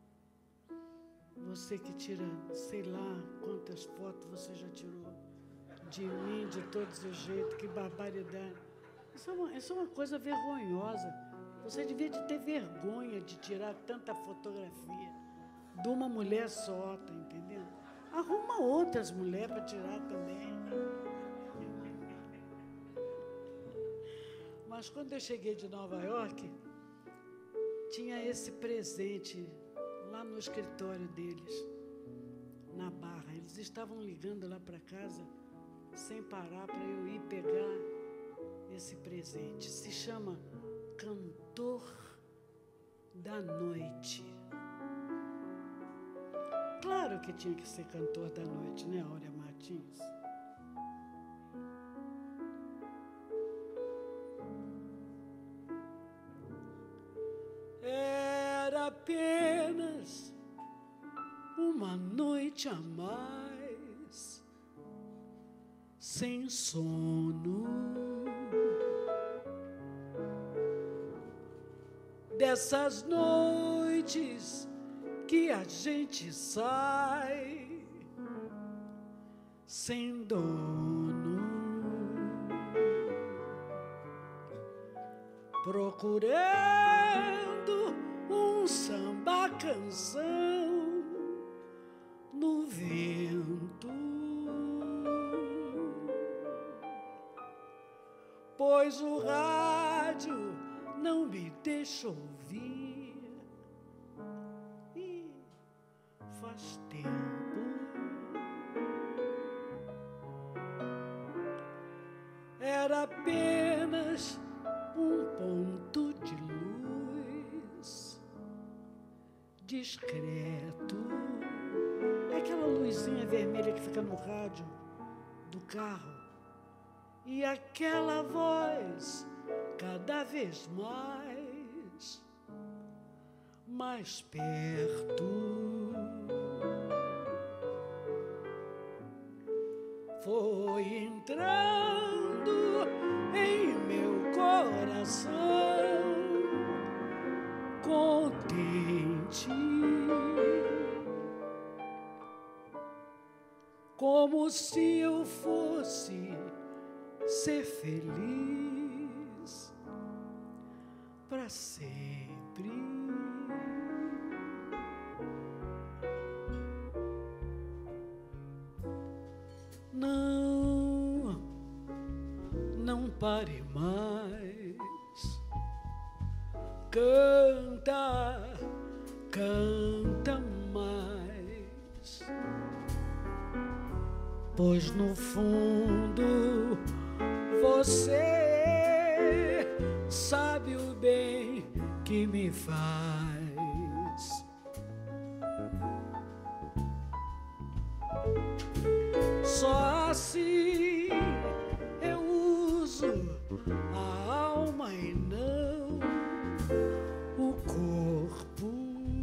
Você que tira, sei lá quantas fotos você já tirou de mim, de todos os jeitos, que barbaridade. Isso é uma, isso é uma coisa vergonhosa. Você devia de ter vergonha de tirar tanta fotografia de uma mulher só, tá entendendo? Arruma outras mulheres para tirar também. Mas quando eu cheguei de Nova York, tinha esse presente lá no escritório deles, na Barra. Eles estavam ligando lá para casa, sem parar, para eu ir pegar esse presente. Se chama Cantor da Noite. Claro que tinha que ser cantor da noite, né, Áurea Martins? Era apenas uma noite a mais, sem sono, dessas noites que a gente sai sem dono, procurando um samba canção no vento, pois o rádio não me deixa ouvir. E faz tempo era apenas um ponto de luz discreto. É aquela luzinha vermelha que fica no rádio do carro. E aquela voz cada vez mais, mais perto. Foi entrando em meu coração coração contente, como se eu fosse ser feliz para sempre. Não, não pare mais, canta, canta mais, pois no fundo você sabe o bem que me faz. Só assim eu uso a alma e não o corpo.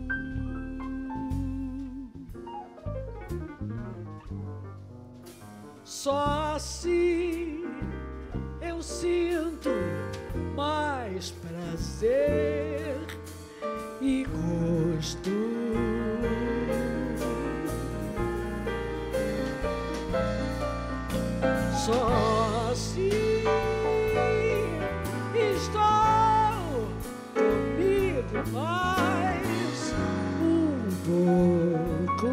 Só assim eu sinto mais prazer e gosto. Só assim estou comigo mais um pouco.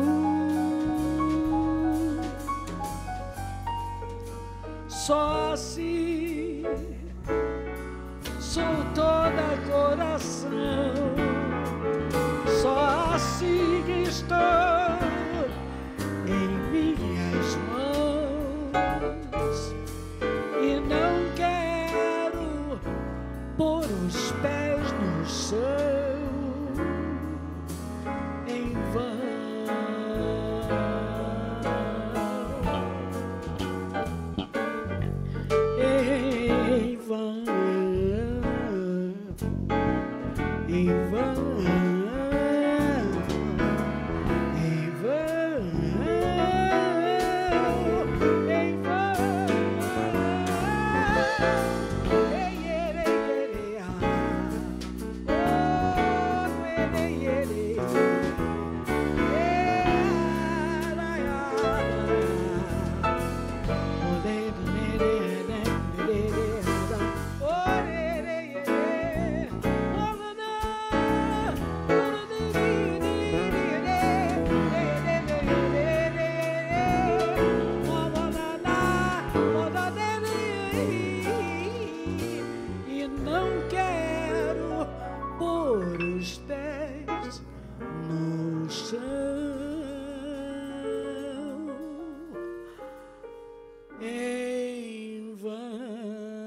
Só assim sou toda coração. Só assim estou em minhas mãos e não quero pôr os pés no chão em vão. Em vão, em vão, em vão, em vão. Ei, ei, ei, ei, ah. Oh, ei, ei, ei, ei. Eh, ah, ah, ah. Oh, lei, lei, lei, lei. E não quero pôr os pés no chão em vão.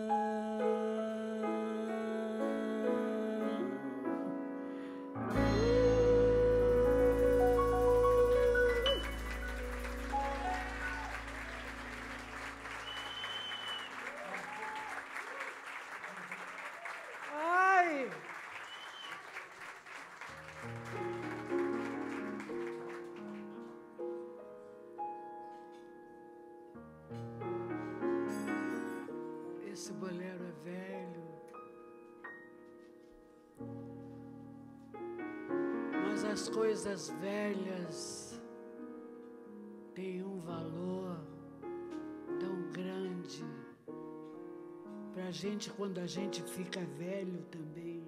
Ai! Esse bolero é velho, mas as coisas velhas têm um valor tão grande pra gente quando a gente fica velho também,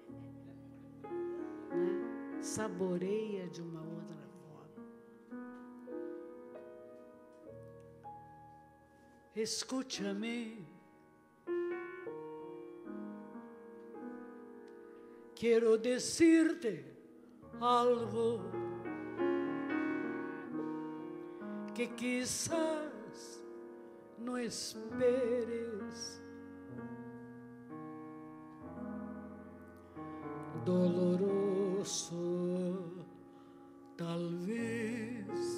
né? Saboreia de uma outra forma. Escúchame. Quiero decirte algo que quizás no esperes. Doloroso, tal vez.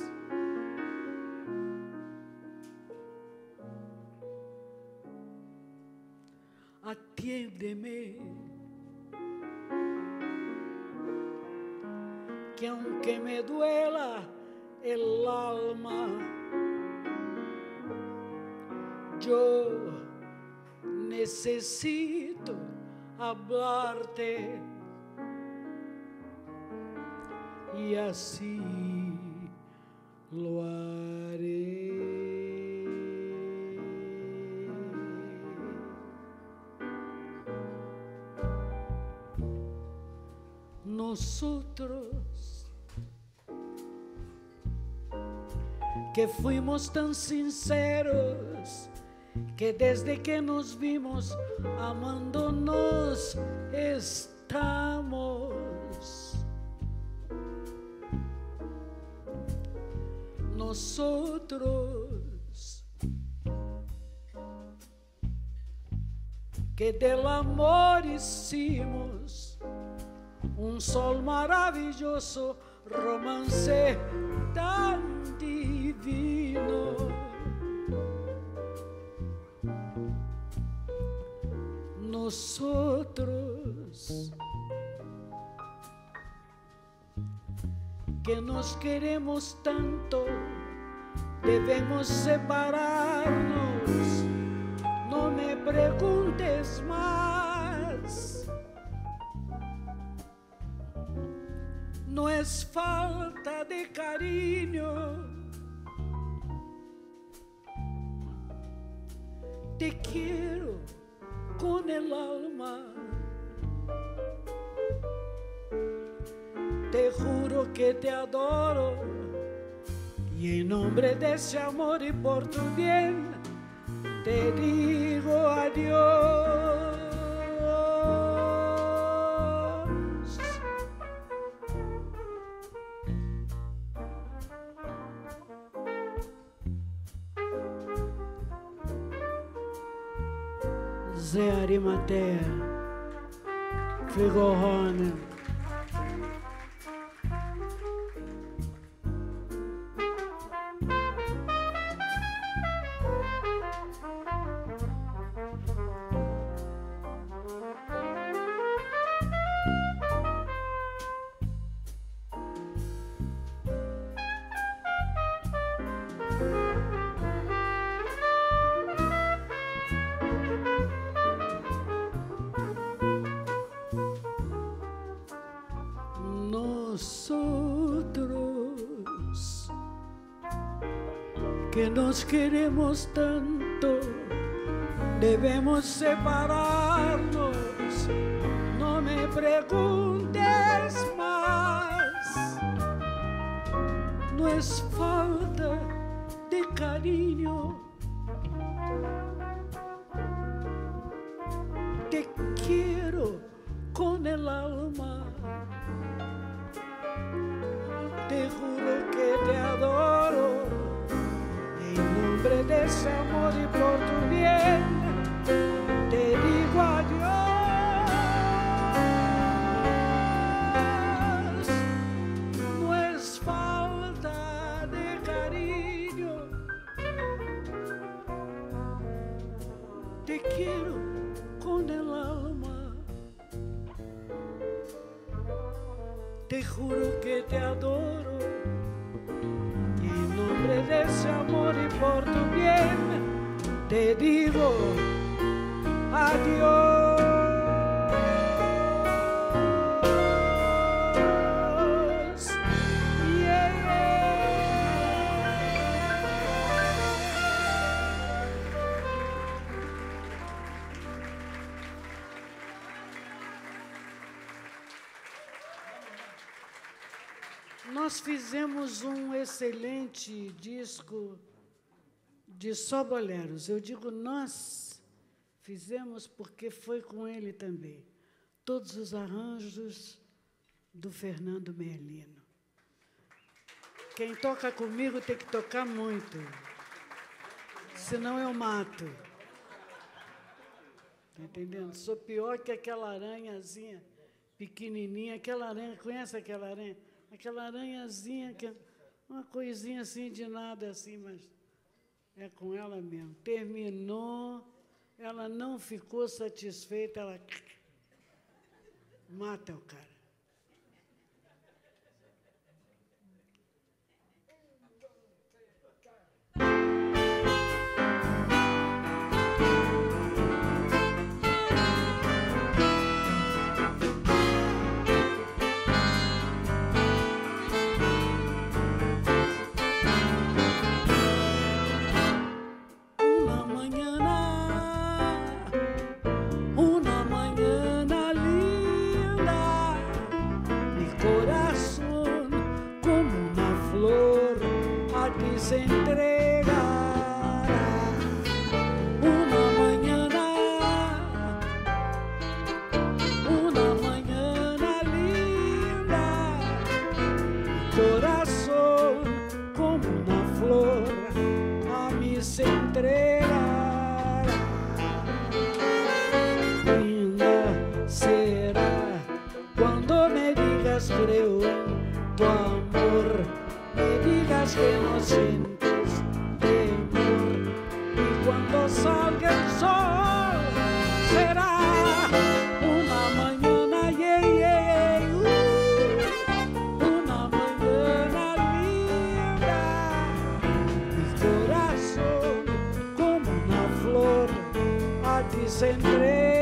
Atiéndeme, que aunque me duela el alma, yo necesito hablarte y así lo haré. Nosotros que fuimos tan sinceros, que desde que nos vimos amándonos estamos. Nosotros que del amor hicimos un sol maravilloso, romance tan divino. Nosotros que nos queremos tanto, debemos separarnos. No me preguntes más. No es falta de cariño. Te quiero con el alma. Te juro que te adoro. Y en nombre de ese amor y por tu bien, te digo adiós. Zé Arimatea, Figurone. Nosotros que nos queremos tanto, debemos separarnos. No me preguntes más. No es falta de cariño. Te quiero con el alma. Te juro que te adoro. En nombre de ese amor y por tu bien, te digo adiós. No es falta de cariño. Te quiero con el alma. Te juro que te adoro. Y en nombre de ese amor y por tu bien, te digo adiós. Yeah, Nós fizemos um excelente disco de só boleros. Eu digo nós fizemos porque foi com ele também. Todos os arranjos do Fernando Melino. Quem toca comigo tem que tocar muito, senão eu mato. Tá entendendo? Sou pior que aquela aranhazinha pequenininha. Aquela aranha, conhece aquela aranha? Aquela aranhazinha, que é uma coisinha assim de nada, assim, mas é com ela mesmo. Terminou, ela não ficou satisfeita, ela mata o cara. se entregará uma manhã, uma manhã linda, coração como uma flor a me se entregará. Linda será quando me digas creo en tu amor, me digas que no sientes temor, y cuando salga el sol será una mañana, yeah, yeah, uh, una mañana linda, mi corazón como una flor a ti se entregará.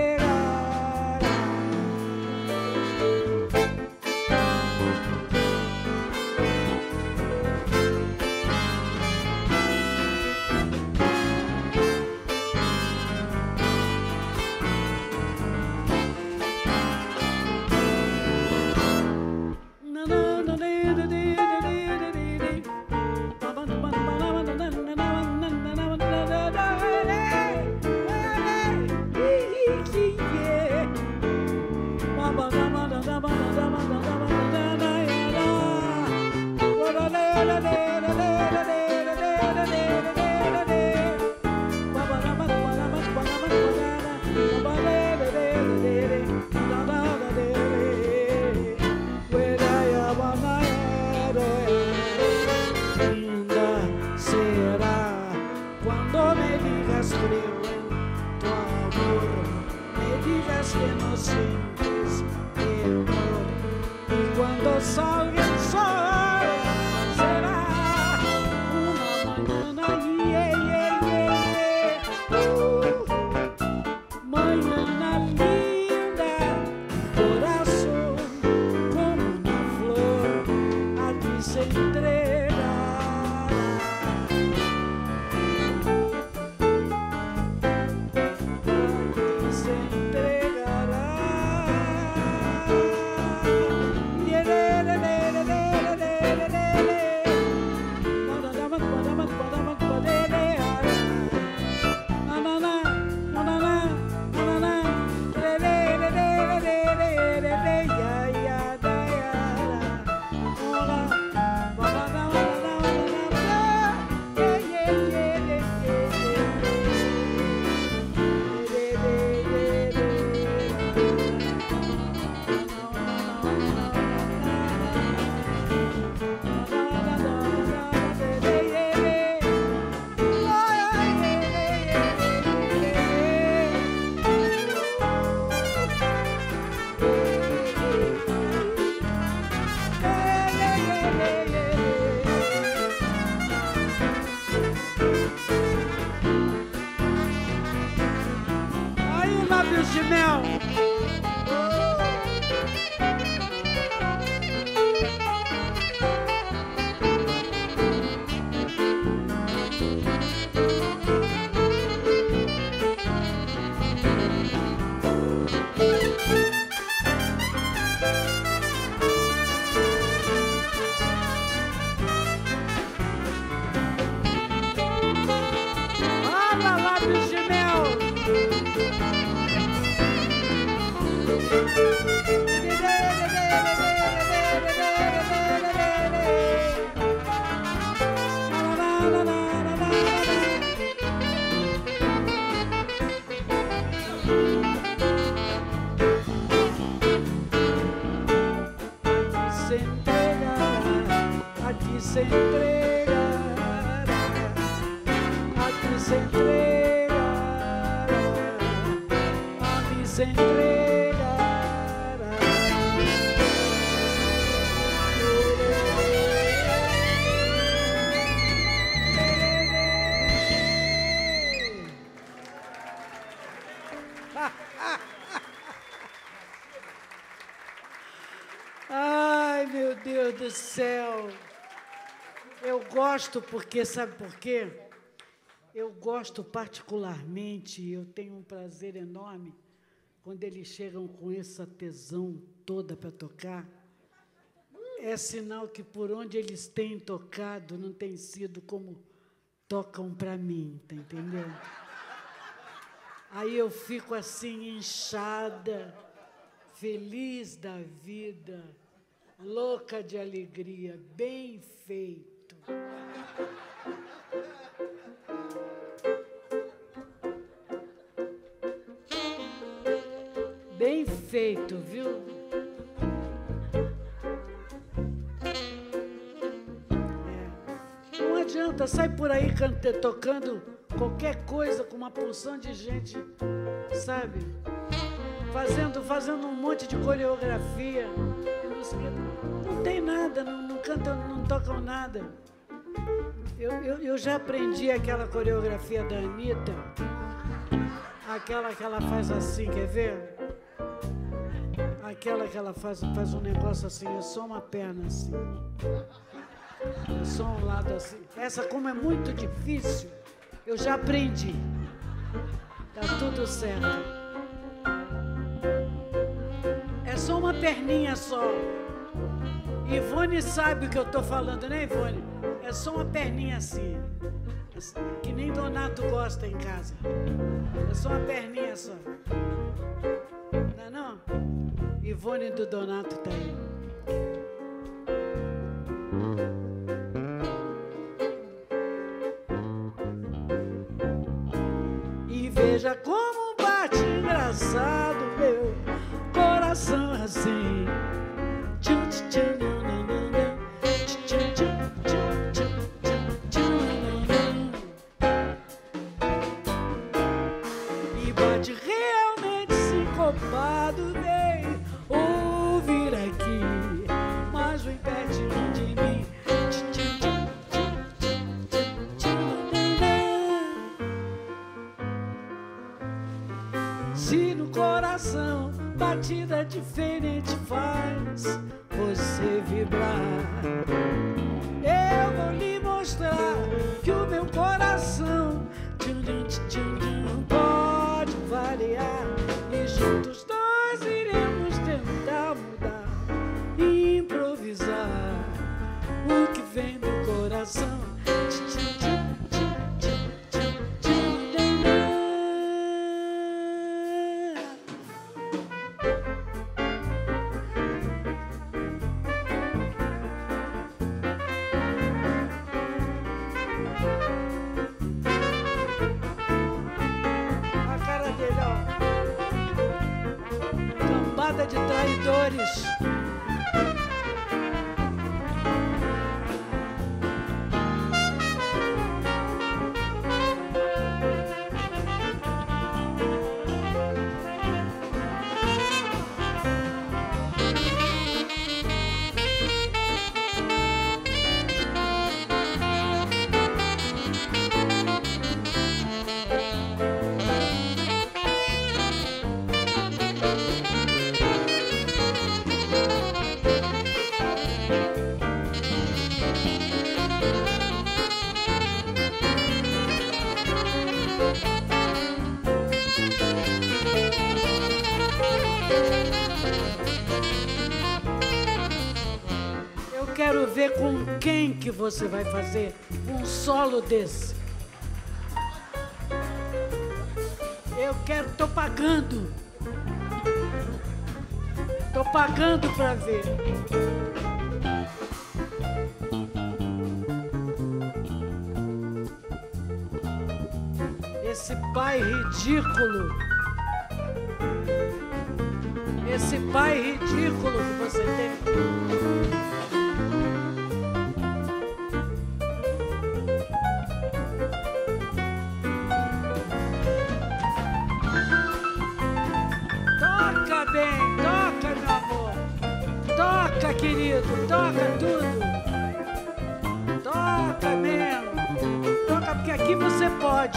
De mel. Olha lábios de mel. Se entregará, a ti se entregará, a ti se entregará, a mí se entregará. Ai, meu Deus do céu. Eu gosto porque, sabe por quê? Eu gosto particularmente, eu tenho um prazer enorme quando eles chegam com essa tesão toda para tocar. é sinal que por onde eles têm tocado não tem sido como tocam para mim, tá entendendo? Aí eu fico assim, inchada, feliz da vida, louca de alegria, bem feito. Bem feito, viu? É. Não adianta, sai por aí cante, tocando qualquer coisa com uma porção de gente, sabe? Fazendo, fazendo um monte de coreografia. Não tem nada, não, não cantam, não tocam nada. Eu, eu, eu já aprendi aquela coreografia da Anitta, aquela que ela faz assim, quer ver? Aquela que ela faz, faz um negócio assim, é só uma perna assim. É só um lado assim. Essa, como é muito difícil, eu já aprendi. Tá tudo certo. É só uma perninha só. Ivone sabe o que eu tô falando, né, Ivone? É só uma perninha assim. Que nem Donato gosta em casa. É só uma perninha só. Não é não? Ivone do Donato tá aí. E veja como bate engraçado meu coração assim. Tchum, tchum, tchum, tchum, tchum, tchum, tchum, tchum. E bate realmente sincopado, vem ouvir aqui, mas vem pertinho de mim. Se no coração batida diferente faz você vibrar, eu vou lhe mostrar que o meu coração tchum, tchum, tchum, tchum, pode variar, e juntos nós iremos tentar mudar, improvisar o que vem do coração. De traidores. Quero ver com quem que você vai fazer um solo desse. Eu quero, tô pagando. Tô pagando pra ver. Esse pai ridículo. Esse pai ridículo que você tem. Toca, querido, toca tudo. Toca mesmo. Toca porque aqui você pode.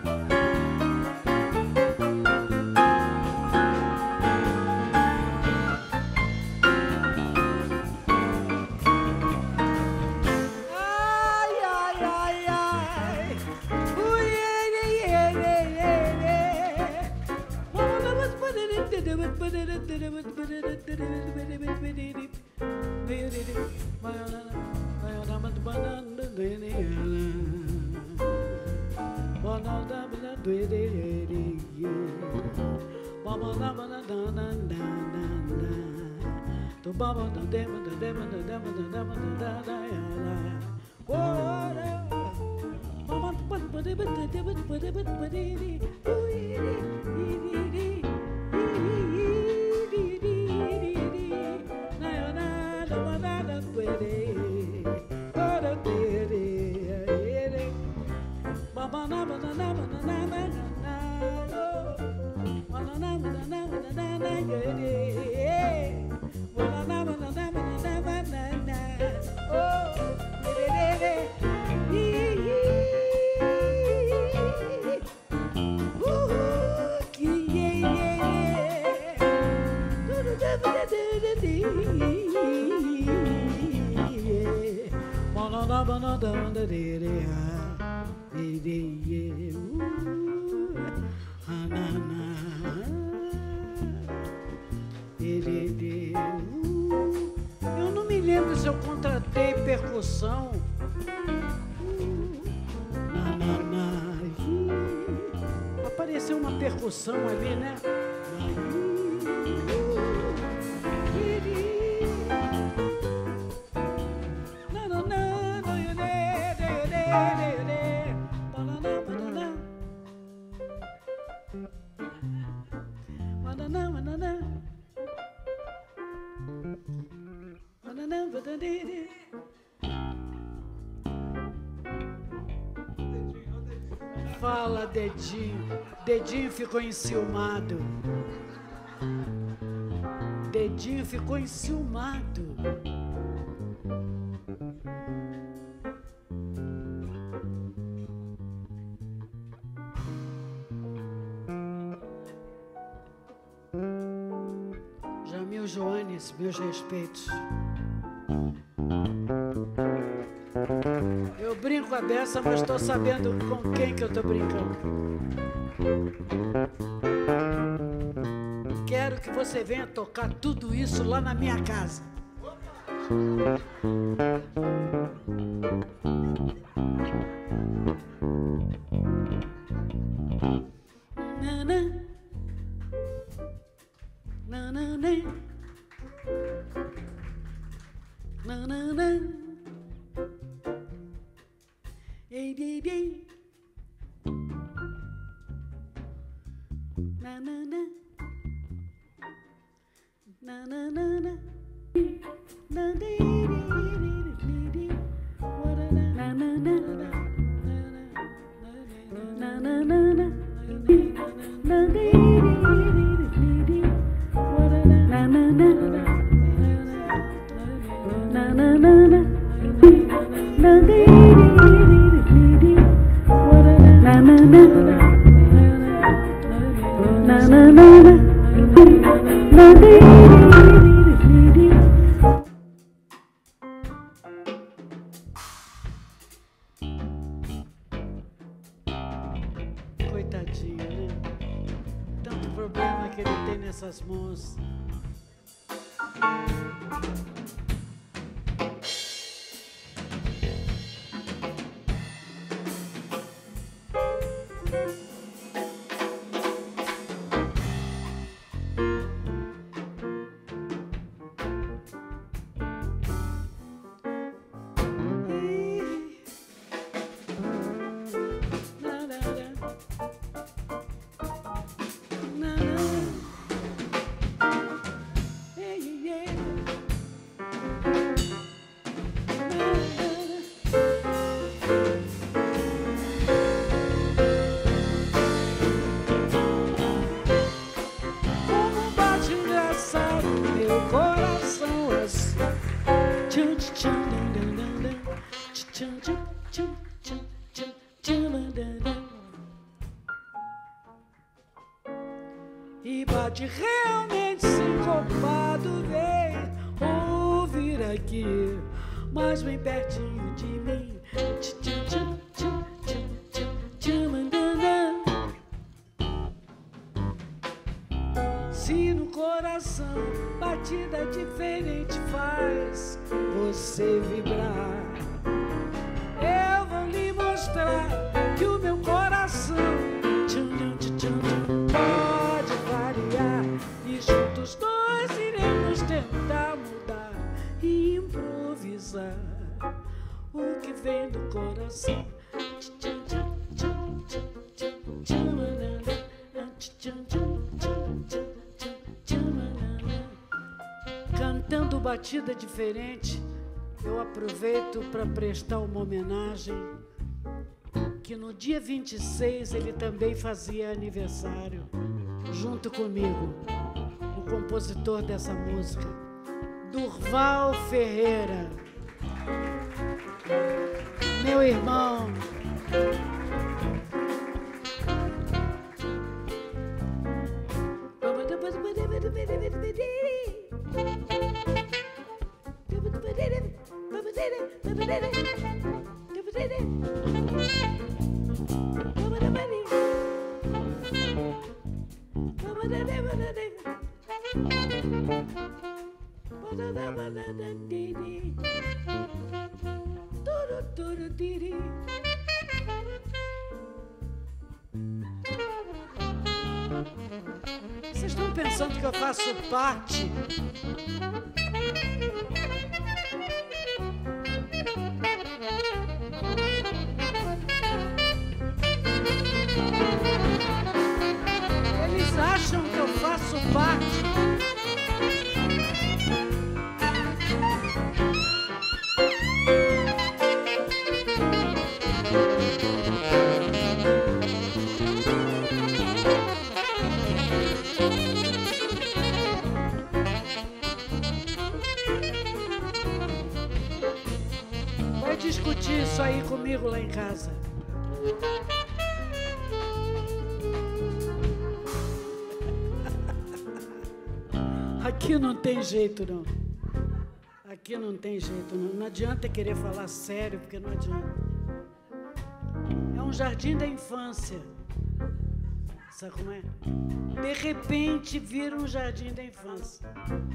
Ai, ai, ai, ai. Ui, ei, ei, ei, ei, ei. Vamos, vamos, vamos, vamos, vamos, vamos. Eu não me lembro se eu contratei percussão. Apareceu uma percussão ali, né? Fala, dedinho. Dedinho ficou enciumado. Dedinho ficou enciumado. Jamil Joanes, meus respeitos. Eu brinco a beça, mas estou sabendo com quem que eu estou brincando. Quero que você venha tocar tudo isso lá na minha casa. Nanã. Nanã. Nanã. Ei, ei, ei. Na na na. Na na na na. Na de de de. Na na na. Na na na na. Na de de de. Na na na. Na na na na. Na de na na na na na na na coitadinho, né? Tanto problema que ele tem nessas mãos. E bate realmente sincopado, vem ouvir aqui, mas bem pertinho de mim. Se no coração batida diferente faz você vibrar. Eu vou lhe mostrar que o meu coração tchum, tchum, tchum, tchum, pode variar, e juntos nós iremos tentar mudar e improvisar o que vem do coração. Cantando batida diferente, eu aproveito para prestar uma homenagem que no dia vinte e seis ele também fazia aniversário, junto comigo, o compositor dessa música, Durval Ferreira, meu irmão. Vocês estão pensando que eu faço parte? Eles acham que eu faço parte. Vai discutir isso aí comigo lá em casa. Aqui não tem jeito, não. Aqui não tem jeito, não. Não adianta querer falar sério, porque não adianta. É um jardim da infância. Sabe como é? De repente vira um jardim da infância.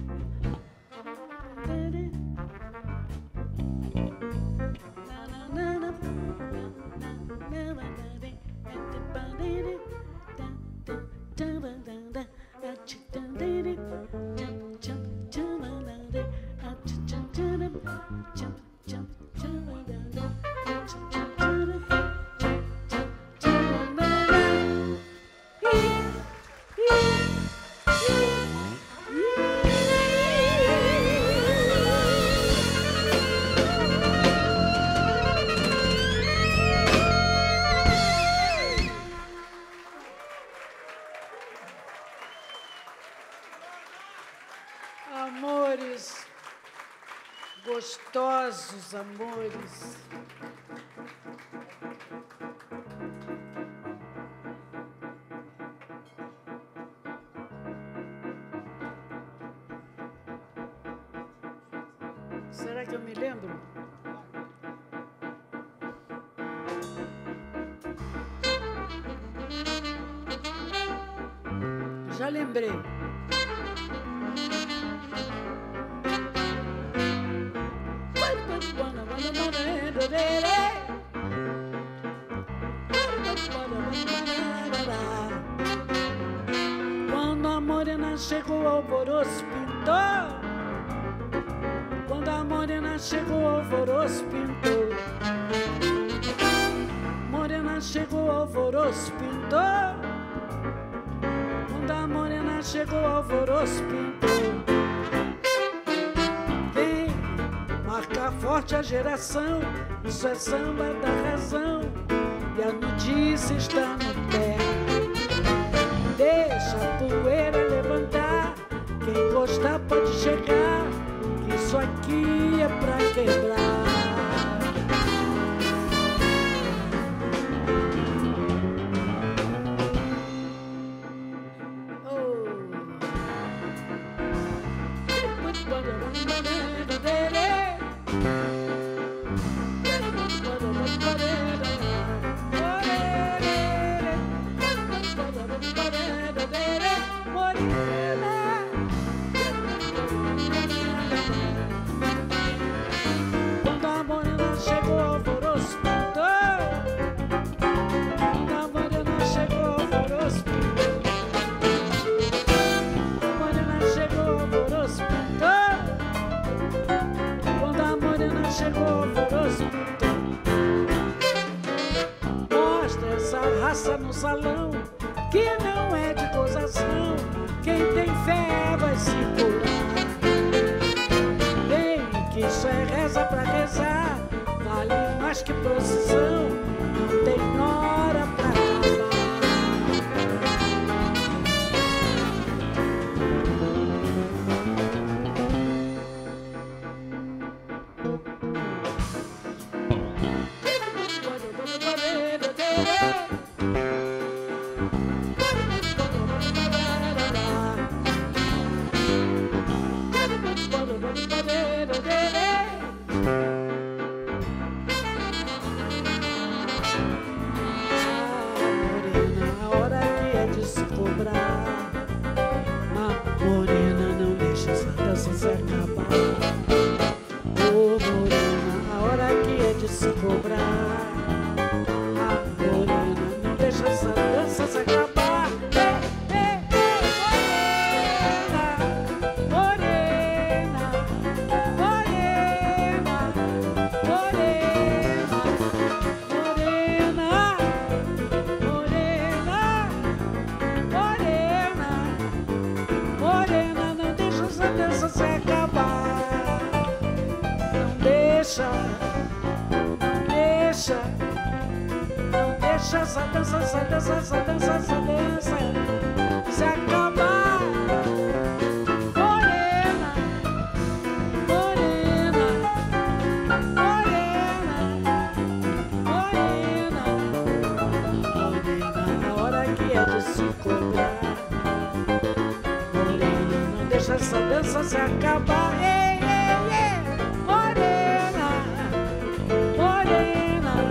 Amores, gostosos amores. Será que eu me lembro? Já lembrei. Quando a morena chegou, o alvoroço pintou. Quando a morena chegou, o alvoroço pintou. Morena chegou, o alvoroço pintou. Quando a morena chegou, o alvoroço pintou. Vem marcar forte a geração, isso é samba da razão, e a notícia está no pé. Deixa a poeira levantar, quem gostar pode chegar, que isso aqui é pra quebrar. chegou alvoroço. Mostra essa raça no salão, que não é de gozação. Quem tem fé vai se curar. Vem que isso é reza pra rezar, vale mais que procissão. Não tem hora pra acabar. Essa dança, essa dança, essa dança, essa dança se acabar. Morena, morena, morena, morena, morena, a hora que é de se cobrar. Morena, não deixa essa dança se acabar. Ei, ei, ei, morena, morena.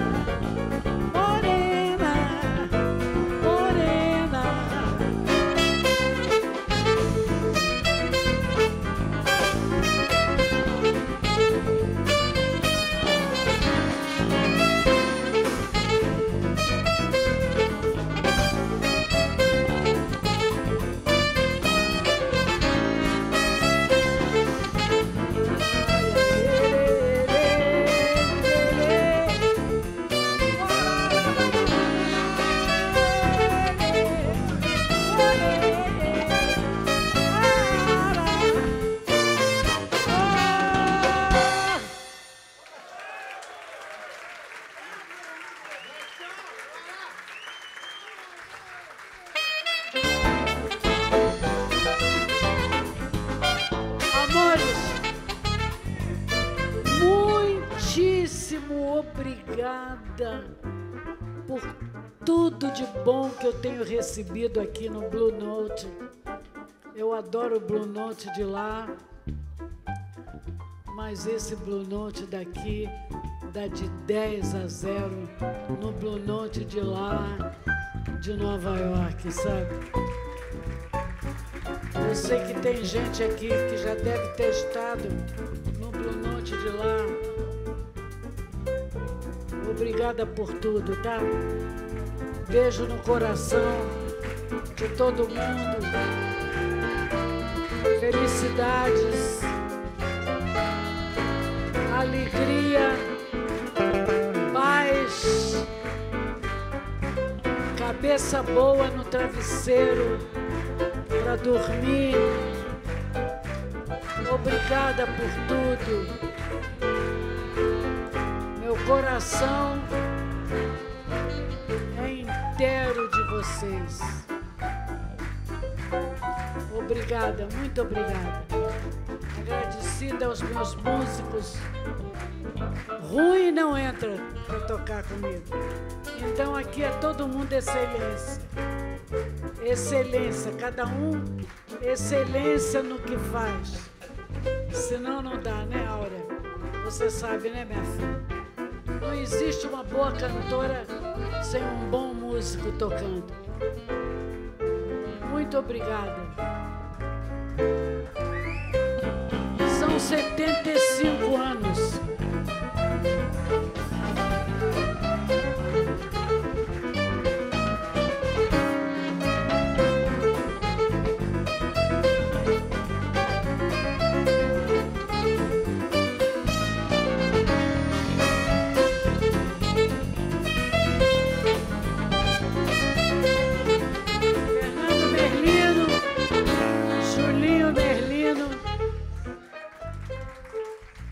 Obrigada por tudo de bom que eu tenho recebido aqui no Blue Note. Eu adoro o Blue Note de lá, mas esse Blue Note daqui dá de dez a zero no Blue Note de lá, de Nova York, sabe? Eu sei que tem gente aqui que já deve ter estado no Blue Note de lá. Obrigada por tudo, tá? Beijo no coração de todo mundo. Felicidades, alegria, paz, cabeça boa no travesseiro para dormir. Obrigada por tudo. Meu coração é inteiro de vocês. Obrigada, muito obrigada. Agradecida aos meus músicos. Ruim não entra para tocar comigo. Então aqui é todo mundo excelência. Excelência, cada um excelência no que faz. Senão não dá, né, Áurea? Você sabe, né, minha filha? Não existe uma boa cantora sem um bom músico tocando. Muito obrigada. São setenta e cinco anos.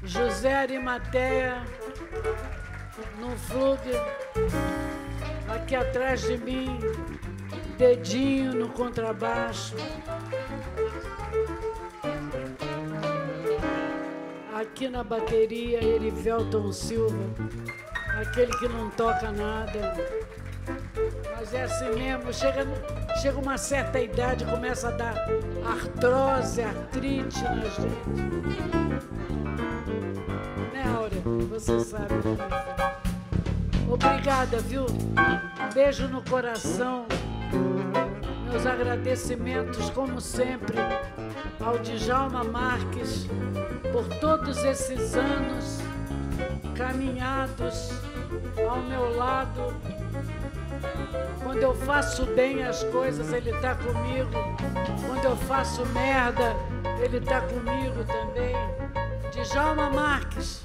José Arimateia, no fluge, aqui atrás de mim, Dedinho no contrabaixo. Aqui na bateria, Erivelton Silva, aquele que não toca nada. Mas é assim mesmo, chega, chega uma certa idade, começa a dar artrose, artrite na gente. Né, Áurea? Você sabe. Obrigada, viu? Beijo no coração. Meus agradecimentos, como sempre, ao Djalma Marques por todos esses anos caminhados ao meu lado. Quando eu faço bem as coisas, ele tá comigo. Quando eu faço merda, ele tá comigo também. Djalma Marques.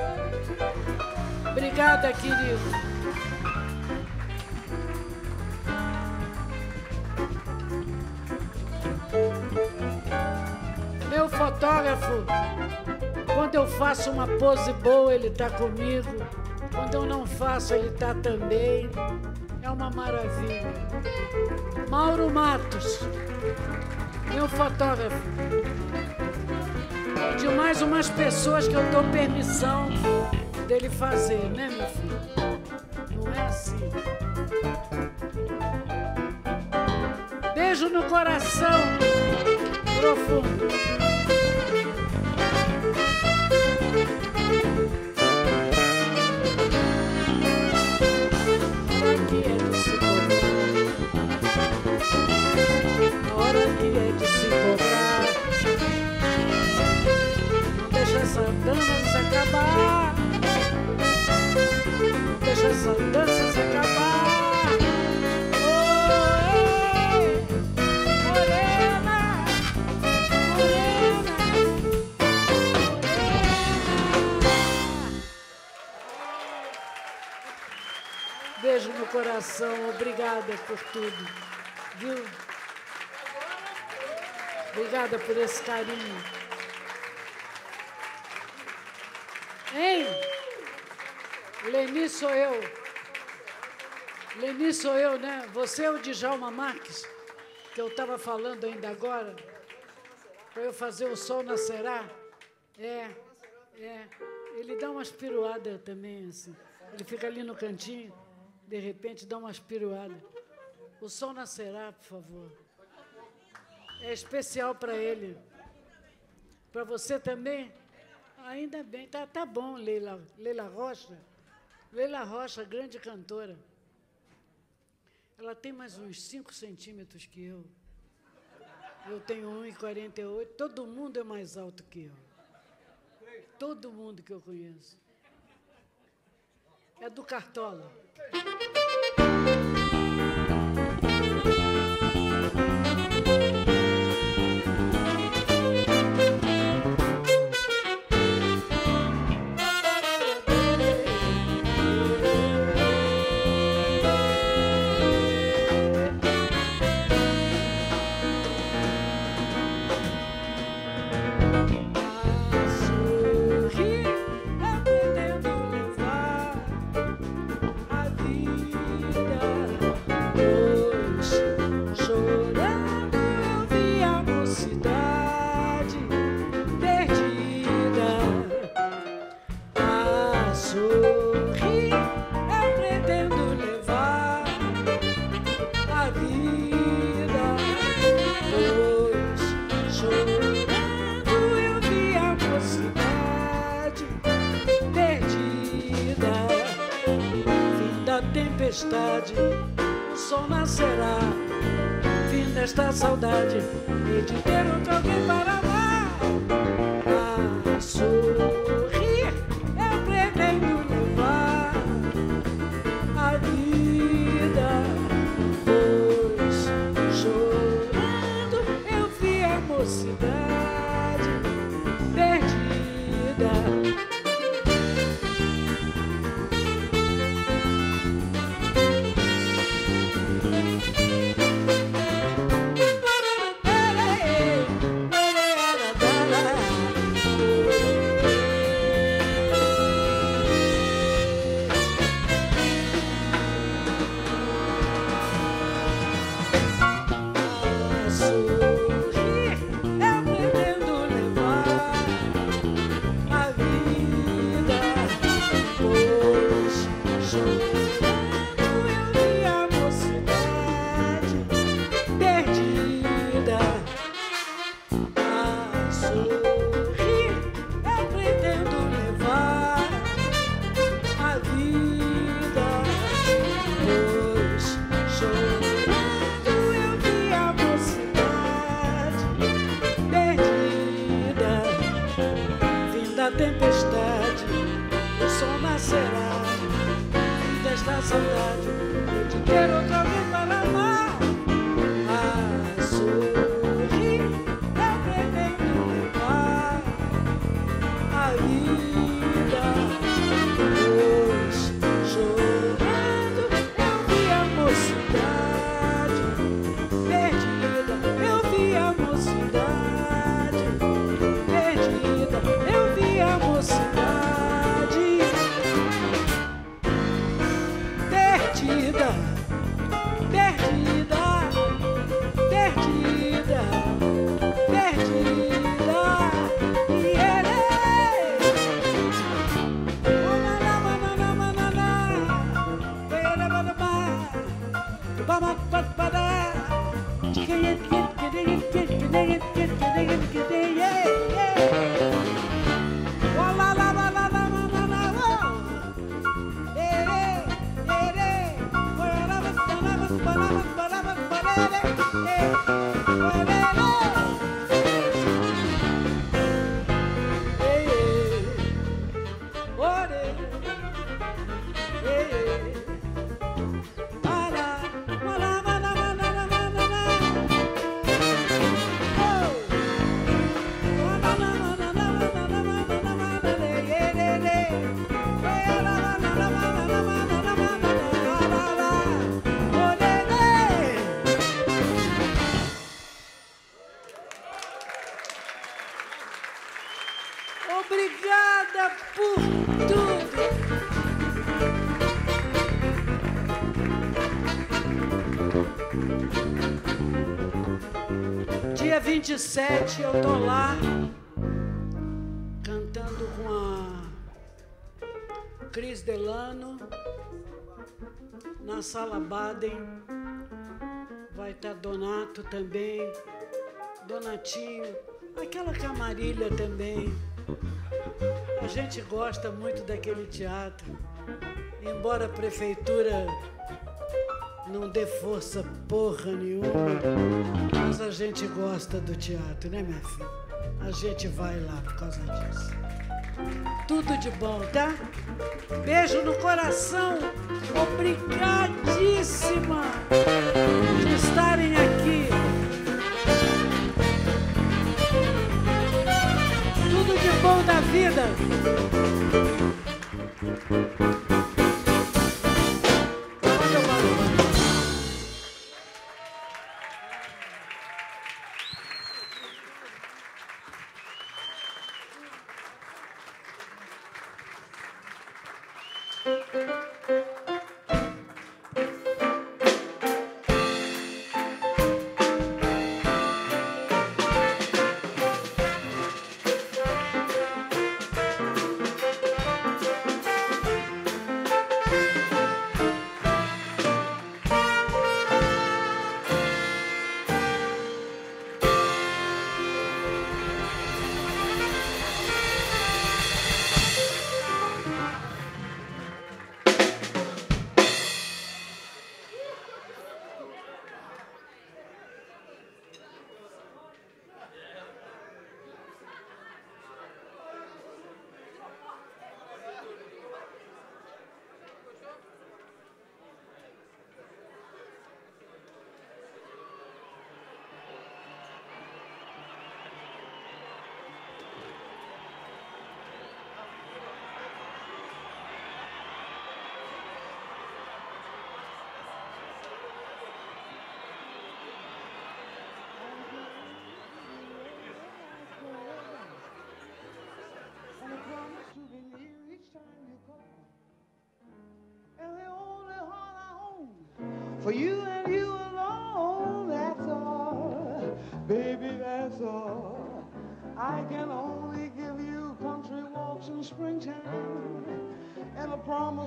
Obrigada, querido. Meu fotógrafo, quando eu faço uma pose boa, ele tá comigo. Quando eu não faço, ele tá também. É uma maravilha. Mauro Matos, meu fotógrafo. De mais umas pessoas que eu dou permissão dele fazer, né, meu filho? Não é assim. Beijo no coração profundo. Hora que é de se cobrar. Não deixa essa dança se acabar. Não deixa essa dança se acabar. Oi, morena, morena, morena. Beijo no coração, obrigada por tudo, viu? Obrigada por esse carinho. Hein? Leni sou eu. Leni sou eu, né? Você é o Djalma Marques, que eu estava falando ainda agora, para eu fazer o Sol Nascerá. É, é. Ele dá umas piruadas também, assim. Ele fica ali no cantinho, de repente dá umas piruadas. O Sol Nascerá, por favor. É especial para ele. Para você também? Ainda bem. Tá, tá bom, Leila, Leila Rocha. Leila Rocha, grande cantora. Ela tem mais uns cinco centímetros que eu. Eu tenho um e quarenta e oito. Todo mundo é mais alto que eu. Todo mundo que eu conheço. É do Cartola. Tempestade, o sol nascerá, fim desta saudade, e de ter outro alguém para amar. A sorrir, eu pretendo levar a vida, pois chorando eu vi a mocidade perdida. Vinda a tempestade, o sol nascerá. E desta saudade, eu te quero outra vez para amar. A sorrir, eu pretendo levar a vida. Hoje, chorando, eu vi a mocidade perdida. Eu vi a mocidade perdida. Eu vi a mocidade perdida, perdida, perdida, perdida. E ele, oh, na, na, na, na, na, na, na, ele, ba, ba, ba, ba, ba, ba, ba, da. Get, get, get, get, get, get, get, get, get, get, get, yeah, yeah. Oh, la, la, la, la, la, la, la, la, oh. Eh, eh, eh, eh. Oh, la, la, la, la, la, la, la, la, la, la, la, eh. Oh, la, la. Eh, eh. Oh, eh. Eh, eh. Ah, la, la, la, la, la, la, la, la, la, la. Oh. Oh, la, la, la, la, la, la, la, la, la, la, la, la, eh, eh, eh. Eh, la, la, la, la, la, la, la, la, la, la, la, la, la, la. Oh, eh, eh. Obrigada por tudo. Dia vinte e sete eu tô lá cantando com a Cris Delano na Sala Baden. Vai estar Donato também, Donatinho, aquela Camarilha também. A gente gosta muito daquele teatro, embora a prefeitura não dê força porra nenhuma, mas a gente gosta do teatro, né, minha filha? A gente vai lá por causa disso. Tudo de bom, tá? Beijo no coração. Obrigadíssima de estarem aqui. Tudo de bom da vida. For you and you alone, that's all, baby, that's all. I can only give you country walks in springtime and a promise